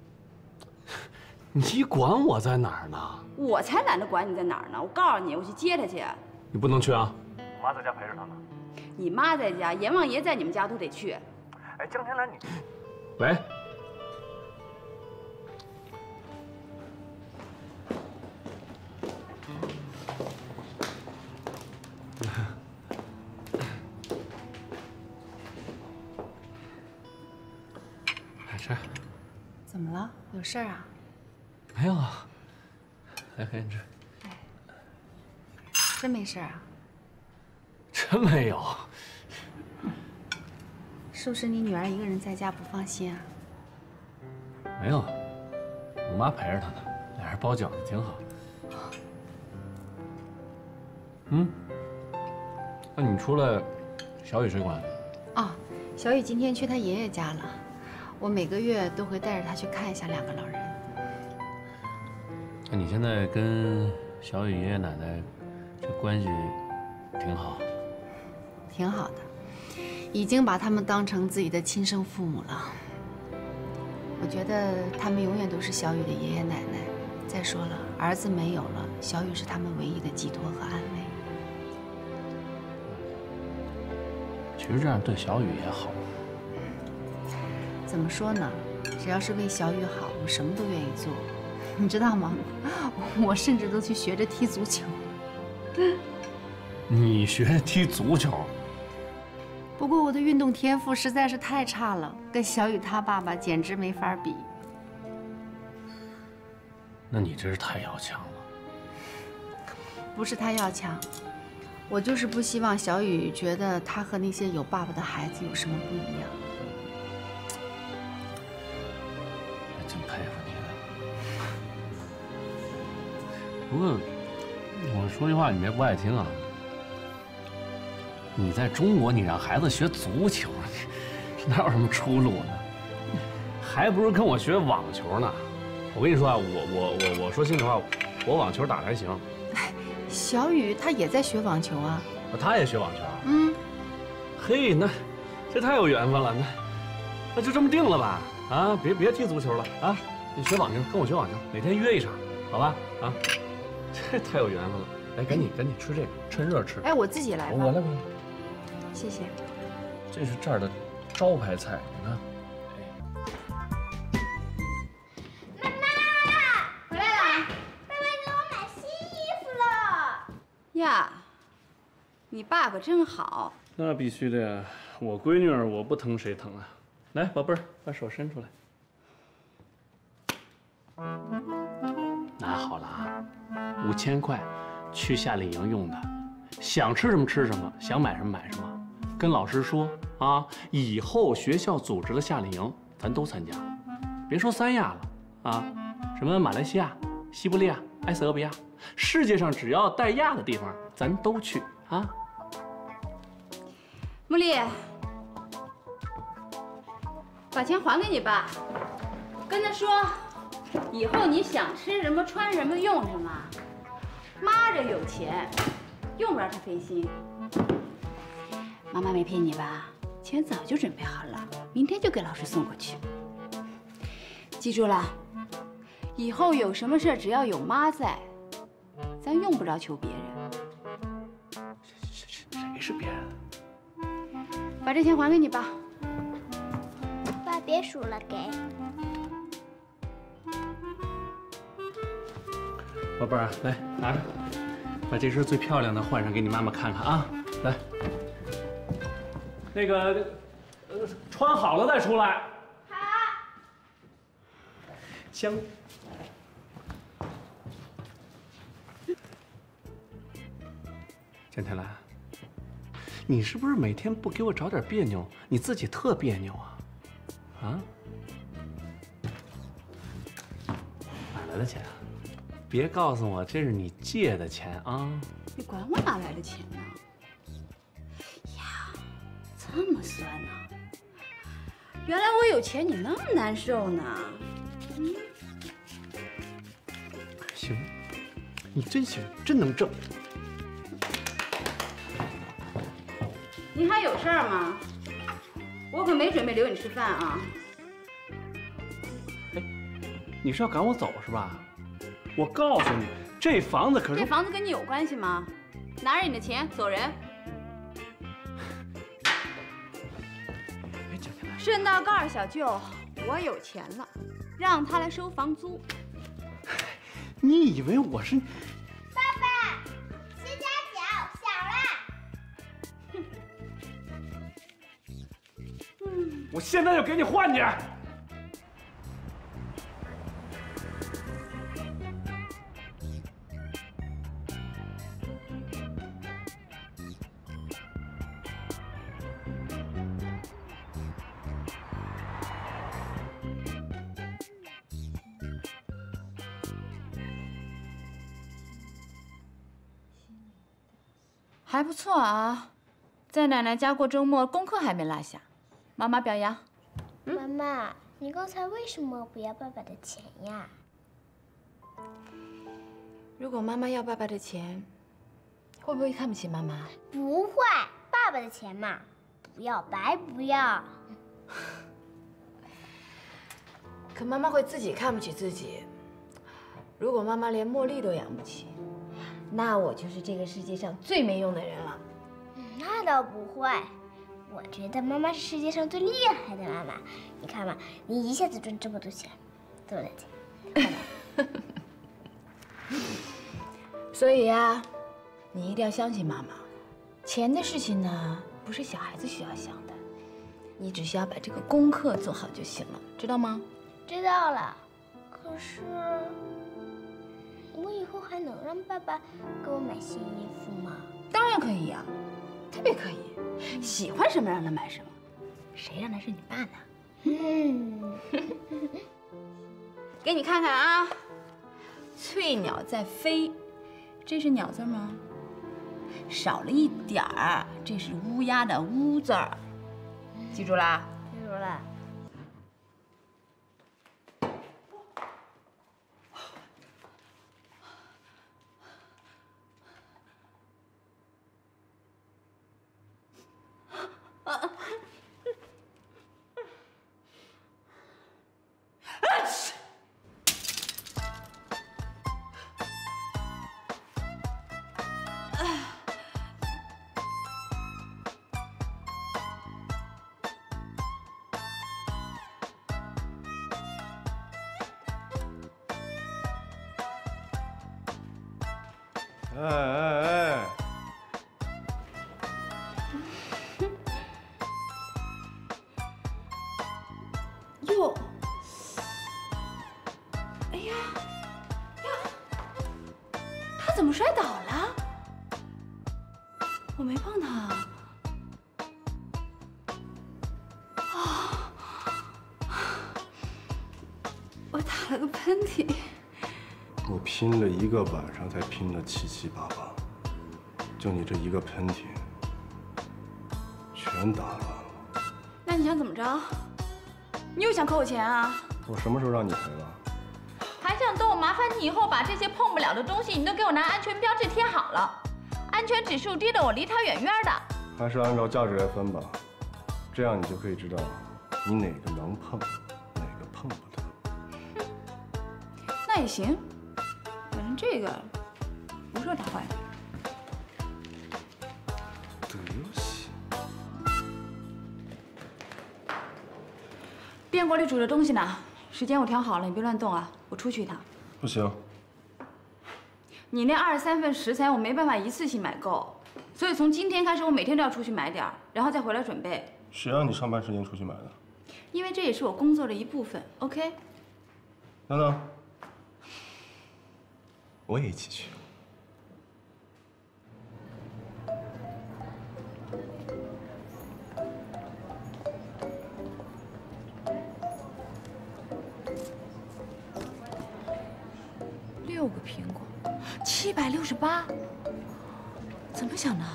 你管我在哪儿呢？ 我才懒得管你在哪儿呢！我告诉你，我去接她去。 你不能去啊！我妈在家陪着她呢。 你妈在家，阎王爷在你们家都得去。 哎，江天来，你……喂。吃。 怎么了？有事儿啊？ 没有啊。来，赶紧吃。 真没事啊？ 真没有。 是不是你女儿一个人在家不放心啊？ 没有，我妈陪着她呢，俩人包饺子挺好。嗯，那你出来，小雨谁管？ 哦，小雨今天去她爷爷家了。我每个月都会带着她去看一下2个老人。 那你现在跟小雨爷爷奶奶这关系挺好？ 挺好的，已经把他们当成自己的亲生父母了。我觉得他们永远都是小雨的爷爷奶奶。再说了，儿子没有了，小雨是他们唯一的寄托和安慰。 其实这样对小雨也好。 怎么说呢？只要是为小雨好，我什么都愿意做。你知道吗？我甚至都去学着踢足球。 你学踢足球？ 不过我的运动天赋实在是太差了，跟小雨他爸爸简直没法比。 那你真是太要强了。 不是他要强，我就是不希望小雨觉得他和那些有爸爸的孩子有什么不一样。 真佩服你了。不过我说句话你别不爱听啊。你在中国，你让孩子学足球，哪有什么出路呢？还不如跟我学网球呢。我跟你说啊，我说心里话，我网球打得还行。 小雨他也在学网球啊。 他也学网球啊？ 嗯。 嘿，那这太有缘分了，那就这么定了吧？啊，别踢足球了啊！你学网球，跟我学网球，哪天约一场，好吧？啊。 这太有缘分了。来，赶紧吃这个，趁热吃。 哎，我自己来吧。 我来。 谢谢。 这是这儿的招牌菜，你看。 妈妈，回来了。爸爸给我买新衣服了。 呀，你爸可真好。 那必须的呀，我闺女儿我不疼谁疼啊？来，宝贝儿，把手伸出来。拿好了啊，5000块，去夏令营用的，想吃什么吃什么，想买什么买什么。跟老师说啊，以后学校组织的夏令营，咱都参加。别说三亚了啊，什么马来西亚、西伯利亚、埃塞俄比亚，世界上只要带亚的地方，咱都去啊。 茉莉，把钱还给你爸，跟他说，以后你想吃什么、穿什么、用什么，妈这有钱，用不着他费心。妈妈没骗你吧？钱早就准备好了，明天就给老师送过去。记住了，以后有什么事只要有妈在，咱用不着求别人。 谁是别人？ 把这钱还给你爸。 爸，别数了，给。 宝贝儿，来拿着，把这身最漂亮的换上，给你妈妈看看啊。来，那个，穿好了再出来。 好。 香。江天蓝，你是不是每天不给我找点别扭，你自己特别扭啊？啊？哪来的钱啊？别告诉我这是你借的钱啊！ 你管我哪来的钱呢？呀，这么酸呢？原来我有钱，你那么难受呢？ 行，你真行，真能挣。 你还有事儿吗？我可没准备留你吃饭啊！ 你是要赶我走是吧？我告诉你，这房子可是…… 这房子跟你有关系吗？拿着你的钱走人。顺道告诉小舅，我有钱了，让他来收房租。 你以为我是？ 爸爸，先夹脚，小了。 我现在就给你换去。 还不错啊，在奶奶家过周末，功课还没落下。妈妈表扬。 妈妈，你刚才为什么不要爸爸的钱呀？ 如果妈妈要爸爸的钱，会不会看不起妈妈？ 不会，爸爸的钱嘛，不要白不要。 可妈妈会自己看不起自己。如果妈妈连茉莉都养不起，那我就是这个世界上最没用的人了。 那倒不会，我觉得妈妈是世界上最厉害的妈妈。你看嘛，你一下子赚这么多钱，多少钱？ 所以呀，你一定要相信妈妈。钱的事情呢，不是小孩子需要想的，你只需要把这个功课做好就行了，知道吗？ 知道了。可是，我以后还能让爸爸给我买新衣服吗？ 当然可以呀，特别可以。喜欢什么让他买什么，谁让他是你爸呢？给你看看啊，翠鸟在飞，这是鸟字吗？少了一点儿，这是乌鸦的乌字儿，记住啦？ 记住了。 哎！ 哟，哎呀呀，他怎么摔倒了？我没碰他。我打了个喷嚏。 你拼了1个晚上才拼了7七8八，就你这1个喷嚏，全打乱了。 那你想怎么着？你又想扣我钱啊？ 我什么时候让你赔了？ 还想等我麻烦你以后把这些碰不了的东西，你都给我拿安全标志贴好了，安全指数低的我离它远远的。 还是按照价值来分吧，这样你就可以知道你哪个能碰，哪个碰不了。 那也行，反正这个不是他坏的。 德行。 电锅里煮着东西呢，时间我调好了，你别乱动啊，我出去一趟。 不行。 你那23份食材我没办法一次性买够，所以从今天开始我每天都要出去买点儿，然后再回来准备。 谁让你上班时间出去买的？ 因为这也是我工作的一部分 ，OK？ 等等，我也一起去。 6个苹果，768，怎么想的？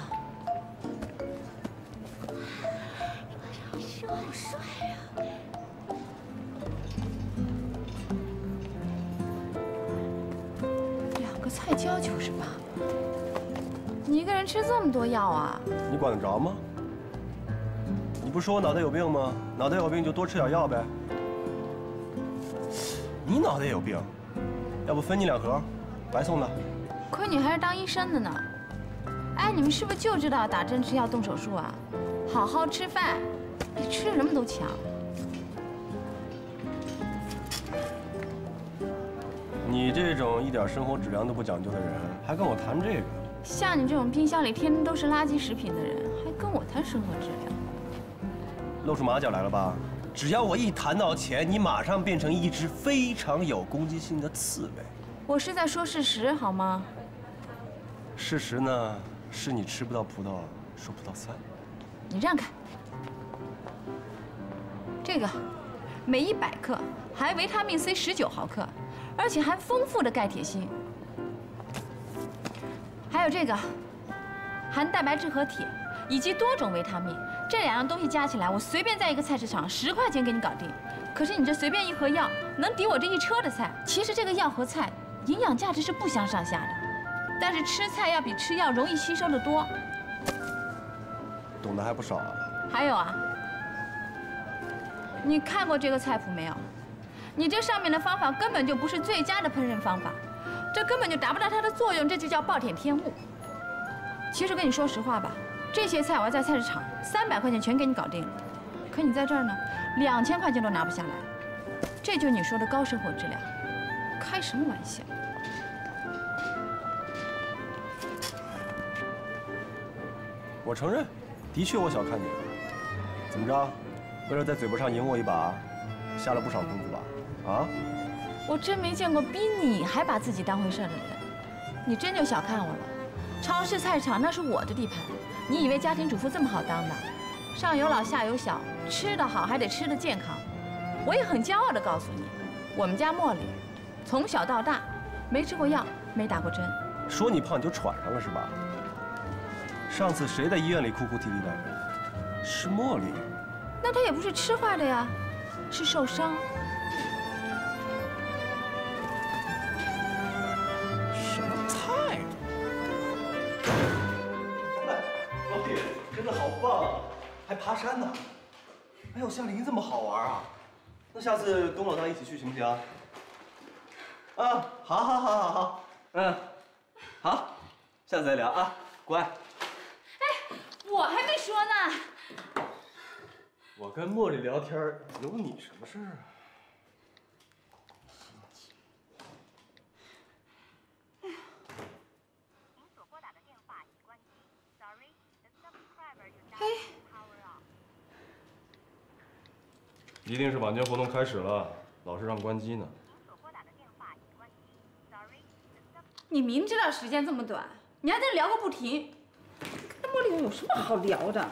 好帅呀！2个菜椒98，你一个人吃这么多药啊？ 你管得着吗？你不说我脑袋有病吗？脑袋有病就多吃点药呗。你脑袋有病，要不分你2盒，白送的。 亏你还是当医生的呢。哎，你们是不是就知道打针吃药动手术啊？好好吃饭，比吃什么都强。 你这种一点生活质量都不讲究的人，还跟我谈这个？ 像你这种冰箱里天天都是垃圾食品的人，还跟我谈生活质量？ 露出马脚来了吧？只要我一谈到钱，你马上变成一只非常有攻击性的刺猬。 我是在说事实，好吗？ 事实呢，是你吃不到葡萄说葡萄酸。 你让开。这个，每100克含维他命 C 19毫克，而且含丰富的钙铁锌。还有这个，含蛋白质和铁，以及多种维他命。这2样东西加起来，我随便在一个菜市场10块钱给你搞定。可是你这随便1盒药，能抵我这1车的菜。其实这个药和菜营养价值是不相上下的，但是吃菜要比吃药容易吸收得多。 懂得还不少啊。 还有啊，你看过这个菜谱没有？你这上面的方法根本就不是最佳的烹饪方法，这根本就达不到它的作用，这就叫暴殄天物。其实跟你说实话吧，这些菜我要在菜市场300块钱全给你搞定了，可你在这儿呢，2000块钱都拿不下来，这就是你说的高生活质量，开什么玩笑？ 我承认，的确我小看你了。怎么着，为了在嘴巴上赢我一把，下了不少功夫吧？啊？ 我真没见过比你还把自己当回事的人，你真就小看我了。超市、菜市场那是我的地盘，你以为家庭主妇这么好当的？上有老下有小，吃得好还得吃得健康。我也很骄傲地告诉你，我们家茉莉从小到大没吃过药，没打过针。 说你胖你就喘上了是吧？上次谁在医院里哭哭啼啼的？是茉莉。 那她也不是吃坏的呀，是受伤。 什么菜？老李，真的好棒啊！还爬山呢。哎呦，夏令营这么好玩啊！那下次跟我老大一起去行不行？啊，好，好，好，好，好，好，下次再聊啊，乖。 哎，我还没说呢。 我跟茉莉聊天，有你什么事啊？ 嘿， 一定是晚间活动开始了，老师让关机呢。 你明知道时间这么短，你还在这聊个不停，跟茉莉有什么好聊的？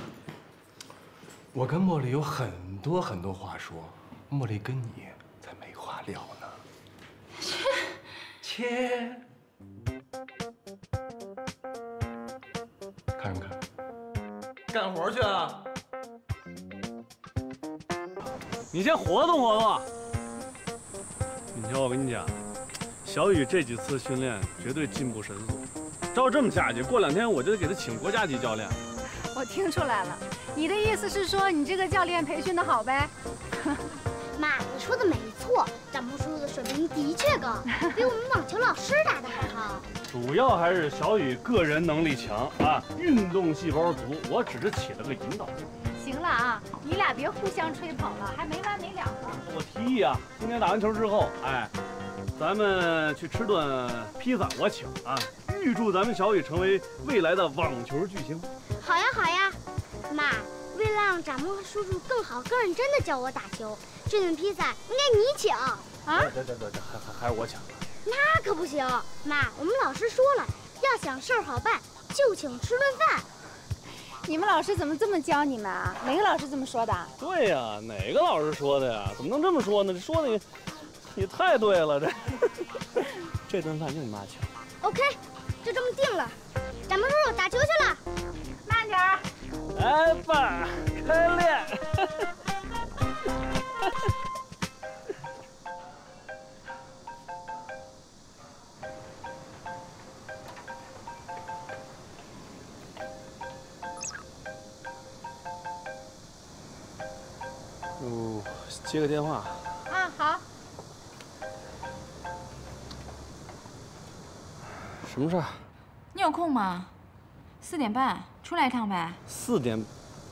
我跟茉莉有很多话说，茉莉跟你才没话聊呢。切。看什么看？干活去啊！ 你先活动活动。你瞧，我跟你讲，小雨这几次训练绝对进步神速。照这么下去，过2天我就得给他请国家级教练。 我听出来了，你的意思是说你这个教练培训的好呗？ 妈，你说的没错，展鹏叔叔的水平的确高，比我们网球老师打的还好。 主要还是小雨个人能力强啊，运动细胞足，我只是起了个引导作用。 行了啊，你俩别互相吹捧了，还没完没了呢。 我提议啊，今天打完球之后，哎，咱们去吃顿披萨，我请啊，预祝咱们小雨成为未来的网球巨星。 好呀好呀，妈，为了让展鹏和叔叔更好、更认真的教我打球，这顿披萨应该你请啊。 对，还是我请。 那可不行，妈，我们老师说了，要想事儿好办，就请吃顿饭。 你们老师怎么这么教你们啊？哪个老师这么说的？ 对呀，哪个老师说的呀？怎么能这么说呢？这说的也太对了，这顿饭就你妈请。 OK， 就这么定了。展鹏叔叔打球去了， 慢点儿。 来吧，开练。接个电话。 啊，好。 什么事儿？ 你有空吗？4点半出来一趟呗。 4点？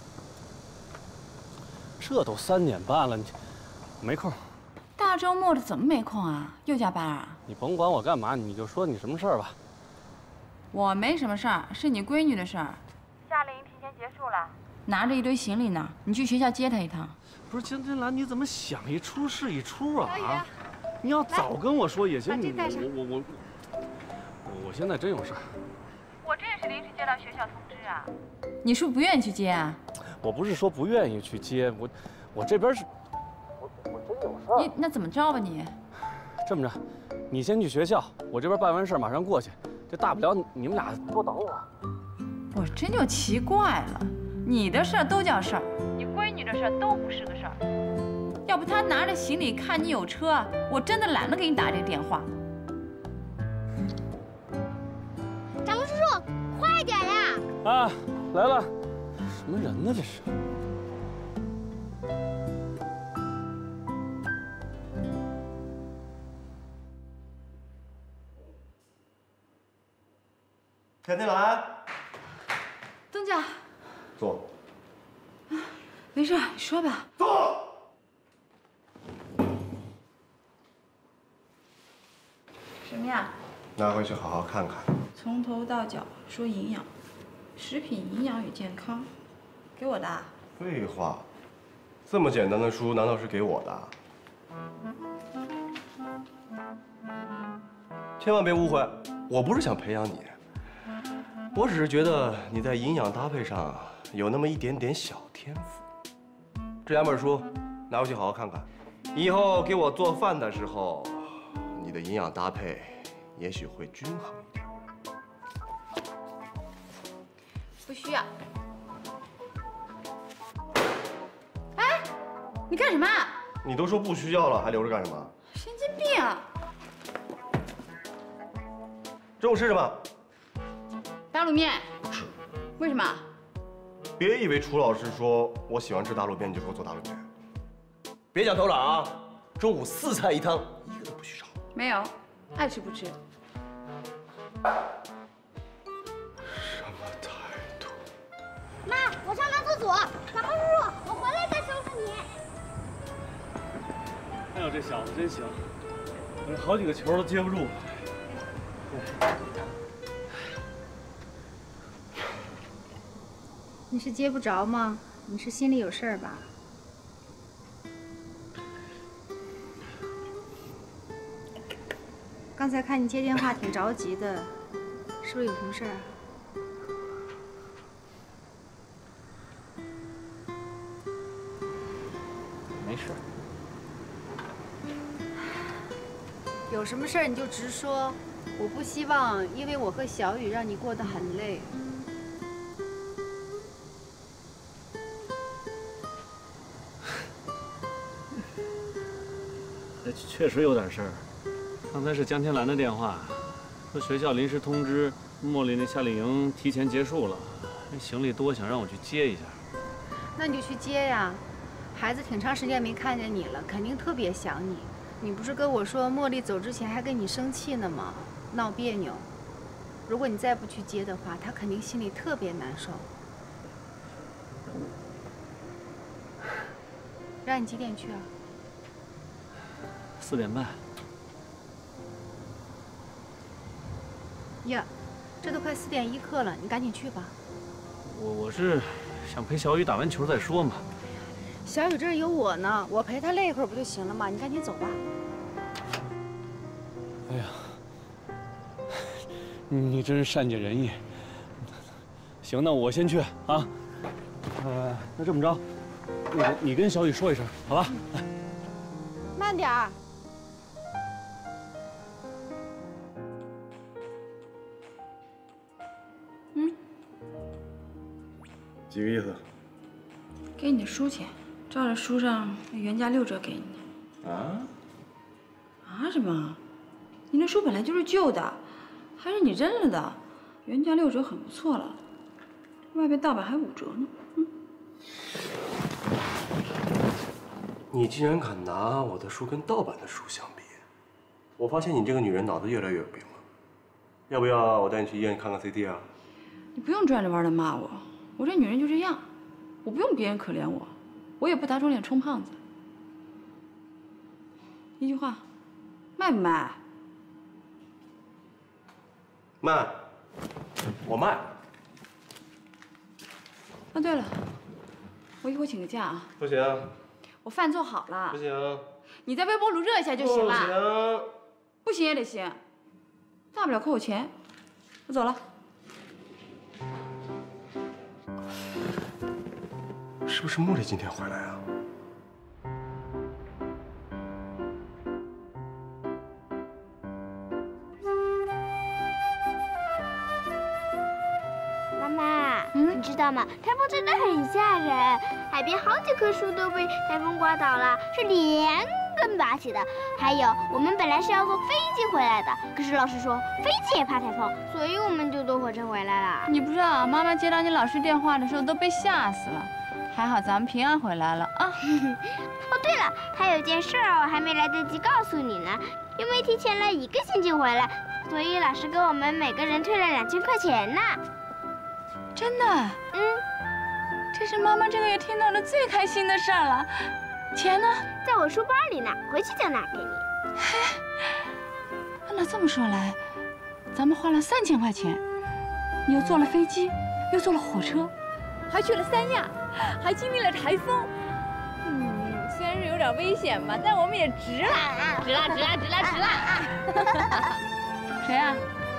这都3点半了，你没空。 大周末的怎么没空啊？又加班啊？ 你甭管我干嘛，你就说你什么事儿吧。 我没什么事儿，是你闺女的事儿。 夏令营提前结束了， 拿着一堆行李呢，你去学校接她一趟。 不是金真兰，你怎么想一出是一出啊？啊！你要早跟我说也行。我现在真有事儿。 我这也是临时接到学校通知啊。 你是不是不愿意去接啊？ 我不是说不愿意去接，我这边是，我真有事儿。 你那怎么着吧你？ 这么着，你先去学校，我这边办完事马上过去。这大不了你们俩多等我。 我真就奇怪了，你的事儿都叫事儿，你闺女的事儿都不是个事儿。要不她拿着行李看你有车，我真的懒得给你打这个电话。 展鹏叔叔，快点呀！ 啊，来了，什么人呢这是？ 田天来， 东家， 坐。 没事，你说吧。 坐。 什么呀？ 拿回去好好看看。 从头到脚说营养，食品营养与健康，给我的。 废话，这么简单的书难道是给我的？千万别误会，我不是想培养你。我只是觉得你在营养搭配上有那么一点点小天赋。这2本书拿回去好好看看，以后给我做饭的时候，你的营养搭配也许会均衡一点。 不需要。哎，你干什么？ 你都说不需要了，还留着干什么？ 神经病啊！ 中午吃什么？ 打卤面。 吃。 为什么？ 别以为楚老师说我喜欢吃打卤面，你就给我做打卤面。别想偷懒啊！中午4菜1汤，一个都不许少。 没有，爱吃不吃。 什么态度？ 妈，我上趟厕所。展鹏叔叔，我回来再收拾你。 哎呦，这小子真行，好几个球都接不住。 你是接不着吗？你是心里有事儿吧？刚才看你接电话挺着急的，是不是有什么事儿啊？ 没事。 有什么事儿你就直说，我不希望因为我和小雨让你过得很累。 确实有点事儿。刚才是江天兰的电话，说学校临时通知茉莉那夏令营提前结束了，那行李多，想让我去接一下。 那你就去接呀，孩子挺长时间没看见你了，肯定特别想你。你不是跟我说茉莉走之前还跟你生气呢吗？闹别扭。如果你再不去接的话，她肯定心里特别难受。让你几点去啊 4点半。 呀，这都快4点1刻了，你赶紧去吧。 我是想陪小雨打完球再说嘛。 小雨这儿有我呢，我陪她累一会儿不就行了吗？你赶紧走吧。 哎呀，你真是善解人意。行，那我先去啊。那这么着，那个你跟小雨说一声，好吧？ 慢点儿。 几个意思？ 给你的书钱，照着书上原价6折给你的。 啊？ 啊什么？你那书本来就是旧的，还是你扔了的，原价6折很不错了，外边盗版还5折呢。 你竟然敢拿我的书跟盗版的书相比？我发现你这个女人脑子越来越有病了。要不要我带你去医院看看 CT 啊？ 你不用转着弯的骂我，我这女人就这样，我不用别人可怜我，我也不打肿脸充胖子。一句话，卖不卖？ 卖，我卖。 啊，对了，我一会儿请个假啊。 不行。 我饭做好了。 不行。 你在微波炉热一下就行了。 不行。 不行也得行，大不了扣我钱。我走了。 是不是茉莉今天回来啊？ 妈妈，你知道吗？台风真的很吓人，海边好几棵树都被台风刮倒了，是连根拔起的。还有，我们本来是要坐飞机回来的，可是老师说飞机也怕台风，所以我们就坐火车回来了。 你不知道，妈妈接到你老师电话的时候都被吓死了。还好咱们平安回来了啊！ 哦，对了，还有件事我还没来得及告诉你呢，因为提前了1个星期回来，所以老师给我们每个人退了2000块钱呢。 真的？这是妈妈这个月听到的最开心的事儿了。钱呢？ 在我书包里呢，回去就拿给你。 那这么说来，咱们花了3000块钱，你又坐了飞机，又坐了火车，还去了三亚，还经历了台风。虽然是有点危险吧，但我们也值了，值了，值了，值了，值了。谁呀？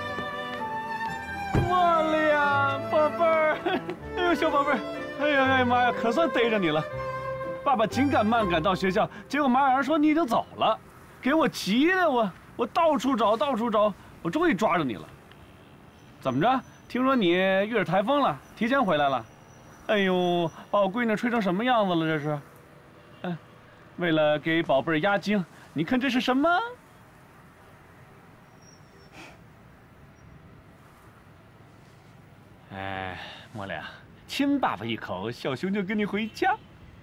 茉莉呀，宝贝儿，哎呦，小宝贝儿，哎呀哎呀妈呀，可算逮着你了！爸爸紧赶慢赶到学校，结果马上说你已经走了，给我急的我到处找，到处找，我终于抓着你了。怎么着？听说你遇着台风了，提前回来了？哎呦，把我闺女吹成什么样子了？这是，为了给宝贝儿压惊，你看这是什么？哎，茉莉啊，亲爸爸一口，小熊就跟你回家。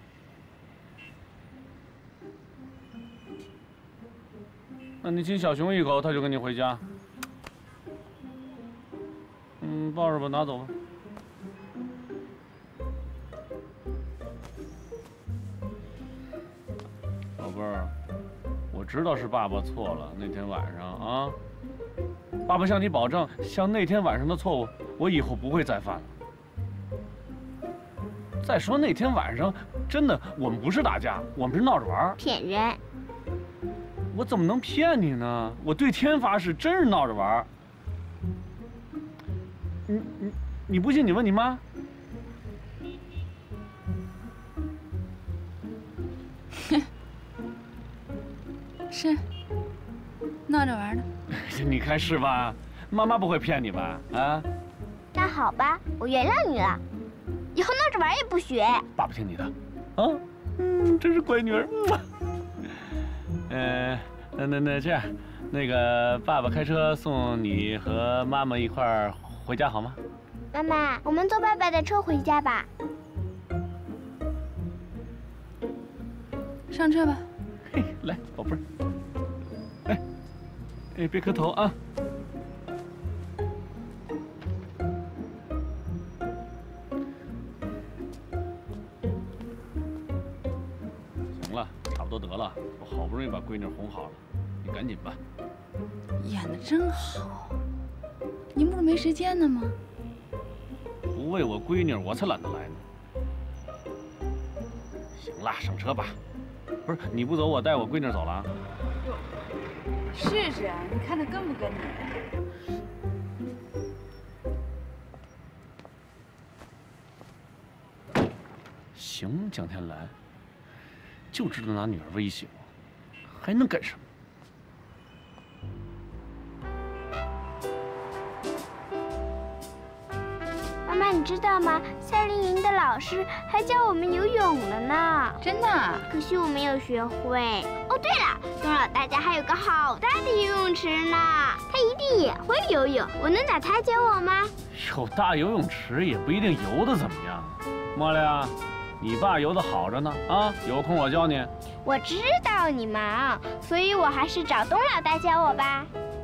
那你亲小熊一口，他就跟你回家。抱着吧，拿走吧。宝贝儿，我知道是爸爸错了，那天晚上啊，爸爸向你保证，像那天晚上的错误，我以后不会再犯了。 再说那天晚上，真的我们不是打架，我们是闹着玩。 骗人！ 我怎么能骗你呢？我对天发誓，真是闹着玩。你不信，你问你妈。 是，闹着玩的。 你看是吧？妈妈不会骗你吧？啊？ 那好吧，我原谅你了。以后闹着玩也不学。 爸爸听你的，啊，真是乖女儿。那这样，那个爸爸开车送你和妈妈一块儿回家好吗？ 妈妈，我们坐爸爸的车回家吧。 上车吧。 嘿，来，宝贝儿。哎，别磕头啊。行了，差不多得了，我好不容易把闺女哄好了，你赶紧吧。 演得真好，您不是没时间呢吗？ 不为我闺女，我才懒得来呢。行了，上车吧。不是你不走，我带我闺女走了。 试试，你看他跟不跟你？ 行，蒋天蓝，就知道拿女儿威胁我，还能干什么？ 妈妈，你知道吗？夏令营的老师还教我们游泳了呢。 真的？ 可惜我没有学会。哦，对了，东老大家还有个好大的游泳池呢，他一定也会游泳。我能找他教我吗？ 有大游泳池也不一定游得怎么样。茉莉啊，你爸游得好着呢啊，有空我教你。 我知道你忙，所以我还是找东老大教我吧。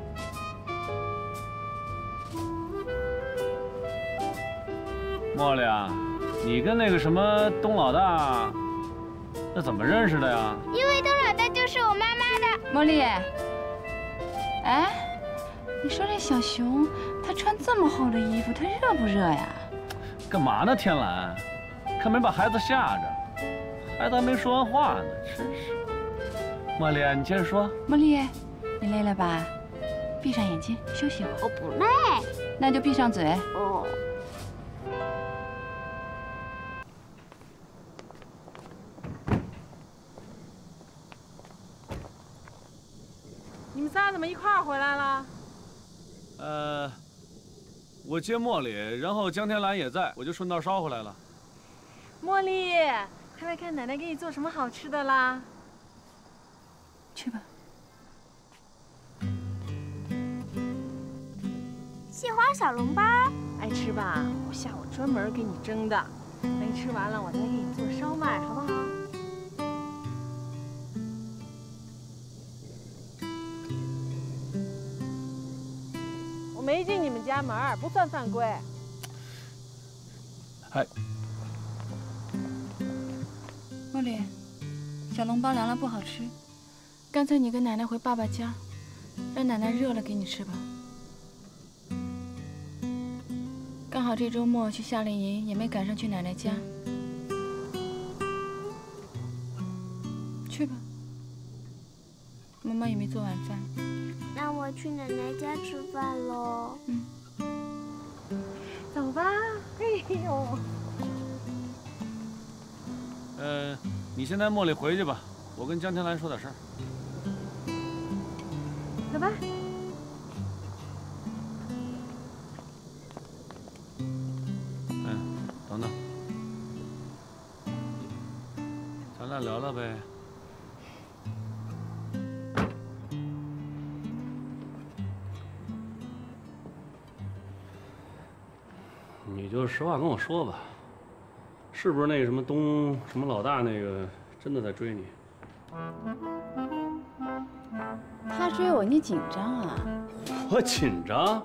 茉莉啊，你跟那个什么东老大，那怎么认识的呀？ 因为东老大就是我妈妈的。 茉莉，哎，你说这小熊，它穿这么厚的衣服，它热不热呀？ 干嘛呢，天蓝？看没把孩子吓着，孩子还没说完话呢，真是。茉莉啊，你接着说。 茉莉，你累了吧？闭上眼睛休息会儿。 我不累。 那就闭上嘴。 哦。 你们仨怎么一块儿回来了？ 我接茉莉，然后江天蓝也在，我就顺道捎回来了。 茉莉，快来看奶奶给你做什么好吃的啦！ 去吧。 蟹花小笼包， 爱吃吧？我下午专门给你蒸的，等你吃完了，我再给你做烧麦，好不好？我没进你们家门，不算犯规。 哎， 茉莉，小笼包凉了不好吃，干脆你跟奶奶回爸爸家，让奶奶热了给你吃吧。刚好这周末去夏令营，也没赶上去奶奶家。去吧，妈妈也没做晚饭。 那我去奶奶家吃饭喽。 走吧。哎呦。 你先带茉莉回去吧，我跟江天蓝说点事儿。 走吧。 等等，咱俩聊聊呗。 你就实话跟我说吧，是不是那个什么东什么老大那个真的在追你？ 他追我，你紧张啊？ 我紧张？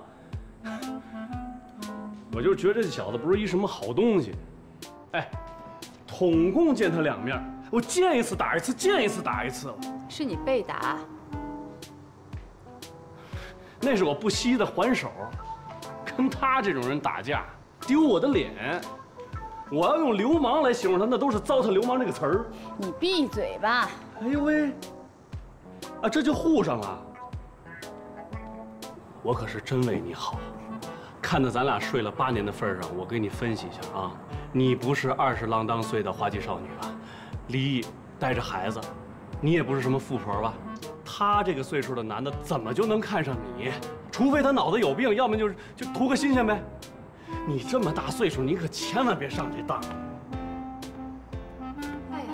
我就是觉得这小子不是一什么好东西。哎，统共见他2面，我见一次打一次，见一次打一次了。 是你被打？ 那是我不惜的还手，跟他这种人打架，丢我的脸。 我要用流氓来形容他，那都是糟蹋流氓这个词儿。 你闭嘴吧！ 哎呦喂，啊，这就互上了。我可是真为你好，看在咱俩睡了8年的份上，我给你分析一下啊，你不是20郎当岁的花季少女吧？离异带着孩子，你也不是什么富婆吧？他这个岁数的男的怎么就能看上你？除非他脑子有病，要么就图个新鲜呗。你这么大岁数，你可千万别上这当。 哎呀，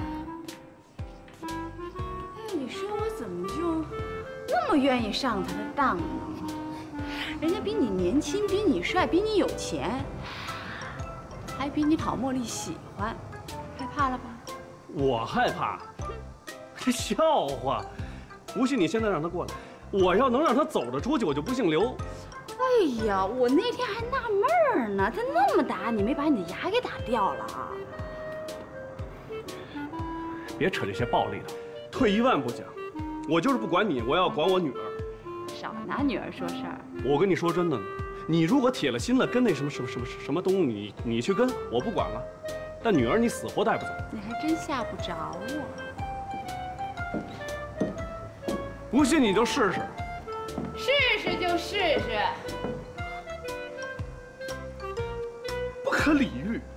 你说我怎么就那么愿意上他的当呢？人家比你年轻，比你帅，比你有钱，还比你讨茉莉喜欢，害怕了吧？ 我害怕？这笑话！不信你现在让他过来，我要能让他走得出去，我就不姓刘。 哎呀，我那天还纳闷儿呢，他那么打你，没把你的牙给打掉了啊？ 别扯这些暴力的，退一万步讲，我就是不管你，我要管我女儿。 少拿女儿说事儿。 我跟你说真的呢，你如果铁了心了跟那什么东西，你去跟，我不管了。但女儿你死活带不走。 你还真吓不着我。 不信你就试试。 试试就试试。 不可理喻。